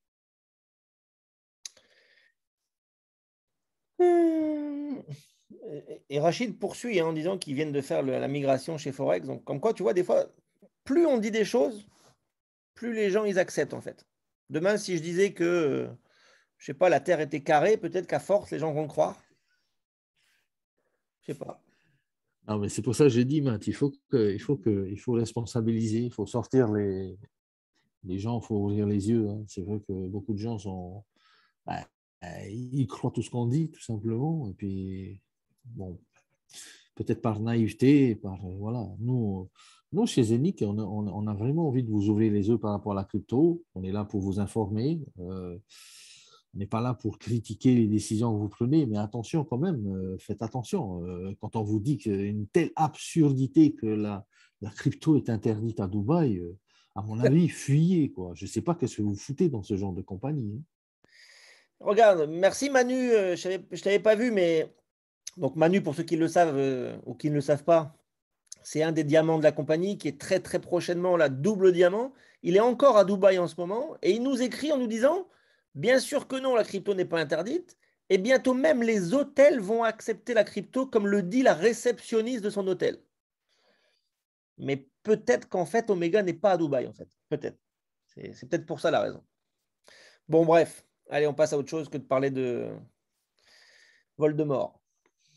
Et Rachid poursuit hein, en disant qu'ils viennent de faire le, la migration chez Forex. Donc, comme quoi, tu vois, des fois, plus on dit des choses, plus les gens, ils acceptent, en fait. Demain, si je disais que, euh, je sais pas, la Terre était carrée, peut-être qu'à force, les gens vont le croire. Je sais pas. Non, mais c'est pour ça que j'ai dit, Matt, il faut, que, il faut, que, il faut responsabiliser, il faut sortir les, les gens, il faut ouvrir les yeux. Hein. C'est vrai que beaucoup de gens sont... Ben, ils croient tout ce qu'on dit, tout simplement. Et puis, bon, peut-être par naïveté, par, voilà. Nous, nous chez Zenic, on a, on a vraiment envie de vous ouvrir les yeux par rapport à la crypto. On est là pour vous informer. Euh, on n'est pas là pour critiquer les décisions que vous prenez, mais attention quand même, euh, faites attention. Euh, quand on vous dit qu'une telle absurdité que la, la crypto est interdite à Dubaï, euh, à mon avis, fuyez, quoi. Je ne sais pas qu'est-ce que vous foutez dans ce genre de compagnie. Hein. Regarde, merci Manu. Euh, je ne t'avais pas vu, mais donc Manu, pour ceux qui le savent euh, ou qui ne le savent pas, c'est un des diamants de la compagnie qui est très très prochainement la double diamant. Il est encore à Dubaï en ce moment et il nous écrit en nous disant, bien sûr que non, la crypto n'est pas interdite et bientôt même les hôtels vont accepter la crypto comme le dit la réceptionniste de son hôtel. Mais peut-être qu'en fait, Omega n'est pas à Dubaï, en fait. Peut-être. C'est, c'est peut-être pour ça la raison. Bon, bref. Allez, on passe à autre chose que de parler de Voldemort.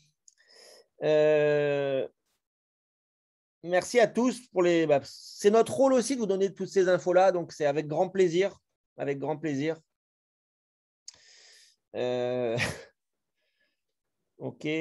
Euh... Merci à tous pour les. Bah, c'est notre rôle aussi de vous donner toutes ces infos-là, donc c'est avec grand plaisir. Avec grand plaisir. Euh... Ok.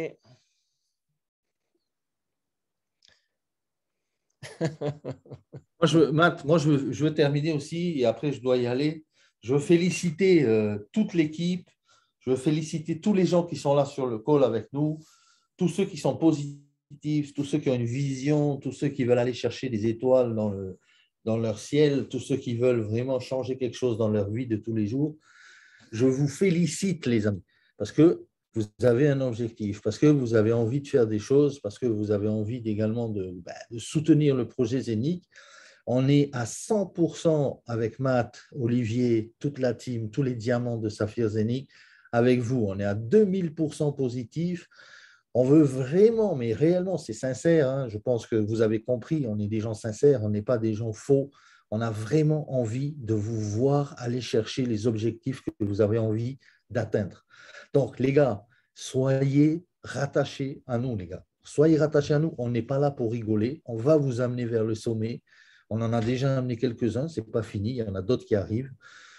Moi, je veux, Matt, moi, je veux, je veux terminer aussi, et après, je dois y aller. Je veux féliciter euh, toute l'équipe. Je veux féliciter tous les gens qui sont là sur le call avec nous, tous ceux qui sont positifs, tous ceux qui ont une vision, tous ceux qui veulent aller chercher des étoiles dans, le, dans leur ciel, tous ceux qui veulent vraiment changer quelque chose dans leur vie de tous les jours. Je vous félicite, les amis, parce que vous avez un objectif, parce que vous avez envie de faire des choses, parce que vous avez envie également de, bah, de soutenir le projet Zénith. On est à cent pour cent avec Matt, Olivier, toute la team, tous les diamants de Saphir Zénith avec vous. On est à deux mille pour cent positif. On veut vraiment, mais réellement, c'est sincère. Hein, je pense que vous avez compris, on est des gens sincères, on n'est pas des gens faux. On a vraiment envie de vous voir aller chercher les objectifs que vous avez envie d'atteindre. Donc, les gars, soyez rattachés à nous, les gars. Soyez rattachés à nous. On n'est pas là pour rigoler. On va vous amener vers le sommet. On en a déjà amené quelques-uns. Ce n'est pas fini. Il y en a d'autres qui arrivent.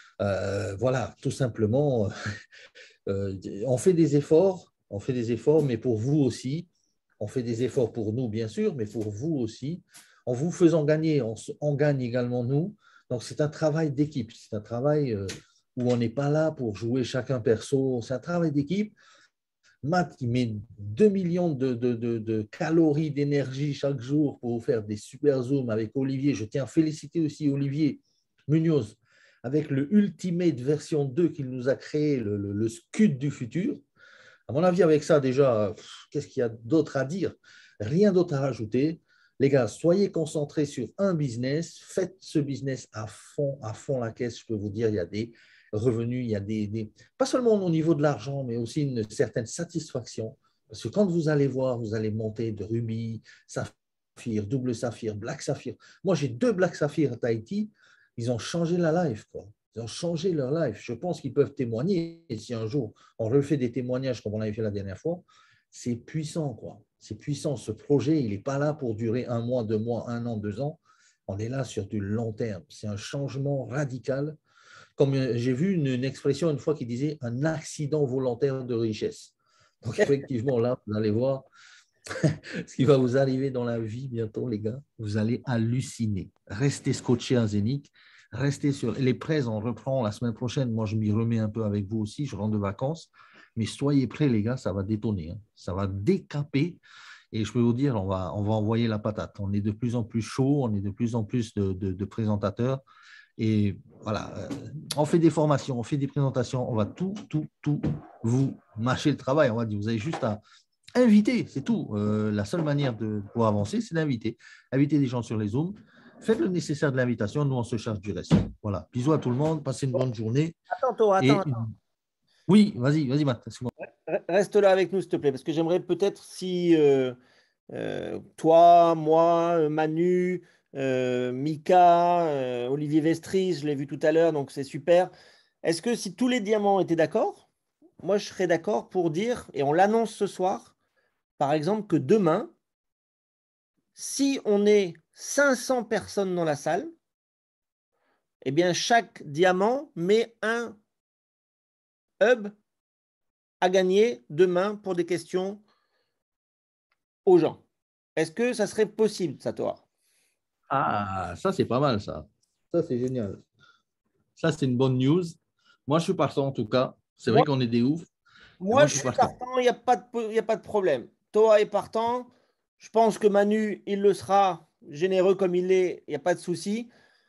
Euh, voilà, tout simplement, euh, on fait des efforts. On fait des efforts, mais pour vous aussi. On fait des efforts pour nous, bien sûr, mais pour vous aussi. En vous faisant gagner, on, on gagne également nous. Donc, c'est un travail d'équipe. C'est un travail euh, où on n'est pas là pour jouer chacun perso. C'est un travail d'équipe. Matt, qui met deux millions de, de, de, de calories d'énergie chaque jour pour vous faire des super zooms avec Olivier. Je tiens à féliciter aussi Olivier Munoz avec le Ultimate version deux qu'il nous a créé, le, le, le Scud du futur. À mon avis, avec ça, déjà, qu'est-ce qu'il y a d'autre à dire? Rien d'autre à rajouter. Les gars, soyez concentrés sur un business. Faites ce business à fond, à fond la caisse. Je peux vous dire, il y a des revenus, il y a des, des... pas seulement au niveau de l'argent, mais aussi une certaine satisfaction. Parce que quand vous allez voir, vous allez monter de rubis, saphir, double saphir, black saphir. Moi, j'ai deux black saphir à Tahiti. Ils ont changé la life, quoi. Ils ont changé leur life. Je pense qu'ils peuvent témoigner. Et si un jour on refait des témoignages comme on l'avait fait la dernière fois, c'est puissant, quoi. C'est puissant. Ce projet, il n'est pas là pour durer un mois, deux mois, un an, deux ans. On est là sur du long terme. C'est un changement radical. Comme j'ai vu une, une expression une fois qui disait un accident volontaire de richesse. Donc, effectivement, là, vous allez voir ce qui va vous arriver dans la vie bientôt, les gars. Vous allez halluciner. Restez scotchés à Zénith. Restez sur les prêts, on reprend la semaine prochaine. Moi, je m'y remets un peu avec vous aussi. Je rentre de vacances. Mais soyez prêts, les gars, ça va détonner. Hein. Ça va décaper. Et je peux vous dire, on va, on va envoyer la patate. On est de plus en plus chaud. On est de plus en plus de, de, de présentateurs. Et voilà, on fait des formations, on fait des présentations. On va tout, tout, tout vous mâcher le travail. On va dire, vous avez juste à inviter, c'est tout. Euh, la seule manière de pouvoir avancer, c'est d'inviter. Inviter des gens sur les Zooms. Faites le nécessaire de l'invitation, nous on se charge du reste. Voilà. Bisous à tout le monde, passez une bonne journée. Attends, toi, attends, Et... attends. Oui, vas-y, vas-y, Matt. Reste là avec nous, s'il te plaît, parce que j'aimerais peut-être si euh, euh, toi, moi, Manu, euh, Mika, euh, Olivier Vestris, je l'ai vu tout à l'heure, donc c'est super. Est-ce que si tous les diamants étaient d'accord, moi je serais d'accord pour dire, et on l'annonce ce soir, par exemple, que demain, si on est cinq cents personnes dans la salle, eh bien, chaque diamant met un hub à gagner demain pour des questions aux gens. Est-ce que ça serait possible, ça, toi? Ah, ça, c'est pas mal, ça. Ça, c'est génial. Ça, c'est une bonne news. Moi, je suis partant, en tout cas. C'est vrai qu'on est des oufs. Moi, moi, je suis partant, il n'y a, a pas de problème. Toa est partant. Je pense que Manu, il le sera, généreux comme il est, il n'y a pas de souci.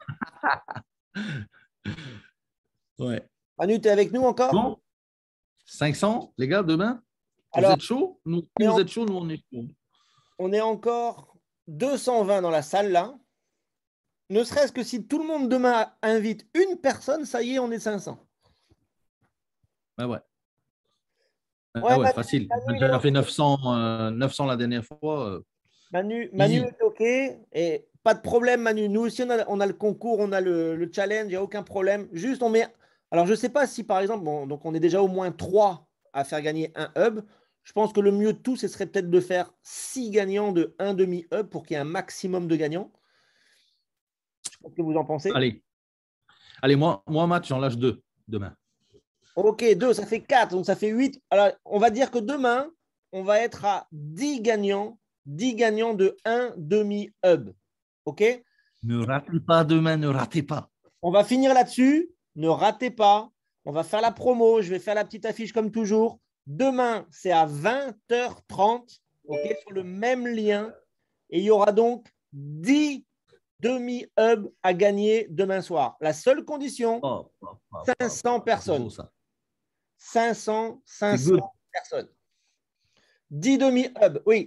Ouais. Manu, tu es avec nous encore? Bon, cinq cents, les gars, demain? Vous Alors, êtes chaud? Nous, si vous en... êtes chaud, nous, on est chaud. On est encore deux cent vingt dans la salle, là. Ne serait-ce que si tout le monde demain invite une personne, ça y est, on est cinq cents. Ben ouais. Ouais, ah ouais, Manu, facile. Manu, J'ai déjà fait neuf cents, euh, neuf cents la dernière fois. Euh, Manu, Manu Easy. est OK. Et pas de problème, Manu. Nous aussi, on a, on a le concours, on a le, le challenge, il n'y a aucun problème. Juste, on met. Alors, je ne sais pas si, par exemple, bon, donc on est déjà au moins trois à faire gagner un hub. Je pense que le mieux de tout, ce serait peut-être de faire six gagnants de un demi-hub pour qu'il y ait un maximum de gagnants. Je sais pas ce que vous en pensez. Allez, allez moi, moi, match, j'en lâche deux demain. OK, deux, ça fait quatre, donc ça fait huit. Alors, on va dire que demain, on va être à dix gagnants, dix gagnants de un demi-hub. OK? Ne ratez pas demain, ne ratez pas. On va finir là-dessus. Ne ratez pas. On va faire la promo. Je vais faire la petite affiche comme toujours. Demain, c'est à vingt heures trente, OK, sur le même lien. Et il y aura donc dix demi-hubs à gagner demain soir. La seule condition, Oh, oh, oh, cinq cents oh, personnes. C'est beau, ça. cinq cents, C'est cinq good. cents personnes. dix demi-hubs, oui.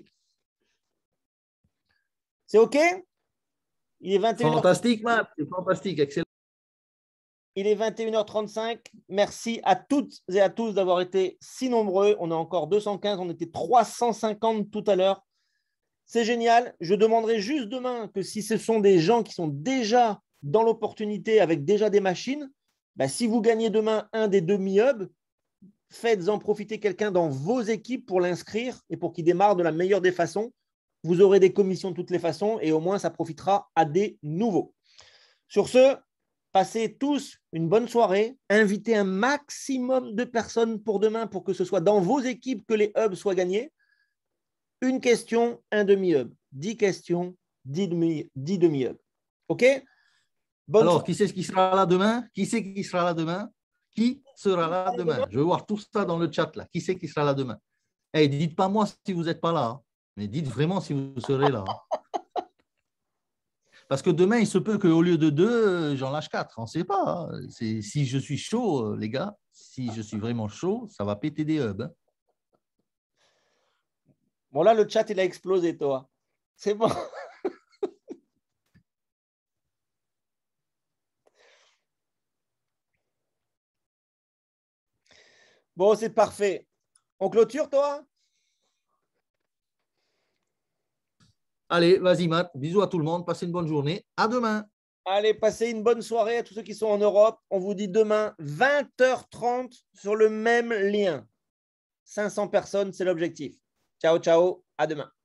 C'est OK? Il est vingt et une heures. Fantastique, Matt. C'est fantastique. Excellent. Il est vingt et une heures trente-cinq. Merci à toutes et à tous d'avoir été si nombreux. On est encore deux cent quinze, on était trois cent cinquante tout à l'heure. C'est génial. Je demanderai juste demain que si ce sont des gens qui sont déjà dans l'opportunité avec déjà des machines, bah, si vous gagnez demain un des demi-hubs, faites-en profiter quelqu'un dans vos équipes pour l'inscrire et pour qu'il démarre de la meilleure des façons. Vous aurez des commissions de toutes les façons et au moins ça profitera à des nouveaux. Sur ce, passez tous une bonne soirée. Invitez un maximum de personnes pour demain pour que ce soit dans vos équipes que les hubs soient gagnés. Une question, un demi-hub. Dix questions, dix demi, dix demi-hubs. OK? Bonne Alors, soirée. qui c'est qui sera là demain? Qui c'est qui sera là demain? Qui sera là demain? Je veux voir tout ça dans le chat là. Qui c'est qui sera là demain? Hey, dites pas moi si vous n'êtes pas là, hein. Mais dites vraiment si vous serez là, hein. Parce que demain, il se peut qu'au lieu de deux, j'en lâche quatre. On ne sait pas, hein. C'est, si je suis chaud, les gars, si je suis vraiment chaud, ça va péter des hubs, hein. Bon, là, le chat, il a explosé, toi. C'est bon. Bon, c'est parfait. On clôture, toi? Allez, vas-y, Matt. Bisous à tout le monde. Passez une bonne journée. À demain. Allez, passez une bonne soirée à tous ceux qui sont en Europe. On vous dit demain, vingt heures trente, sur le même lien. cinq cents personnes, c'est l'objectif. Ciao, ciao. À demain.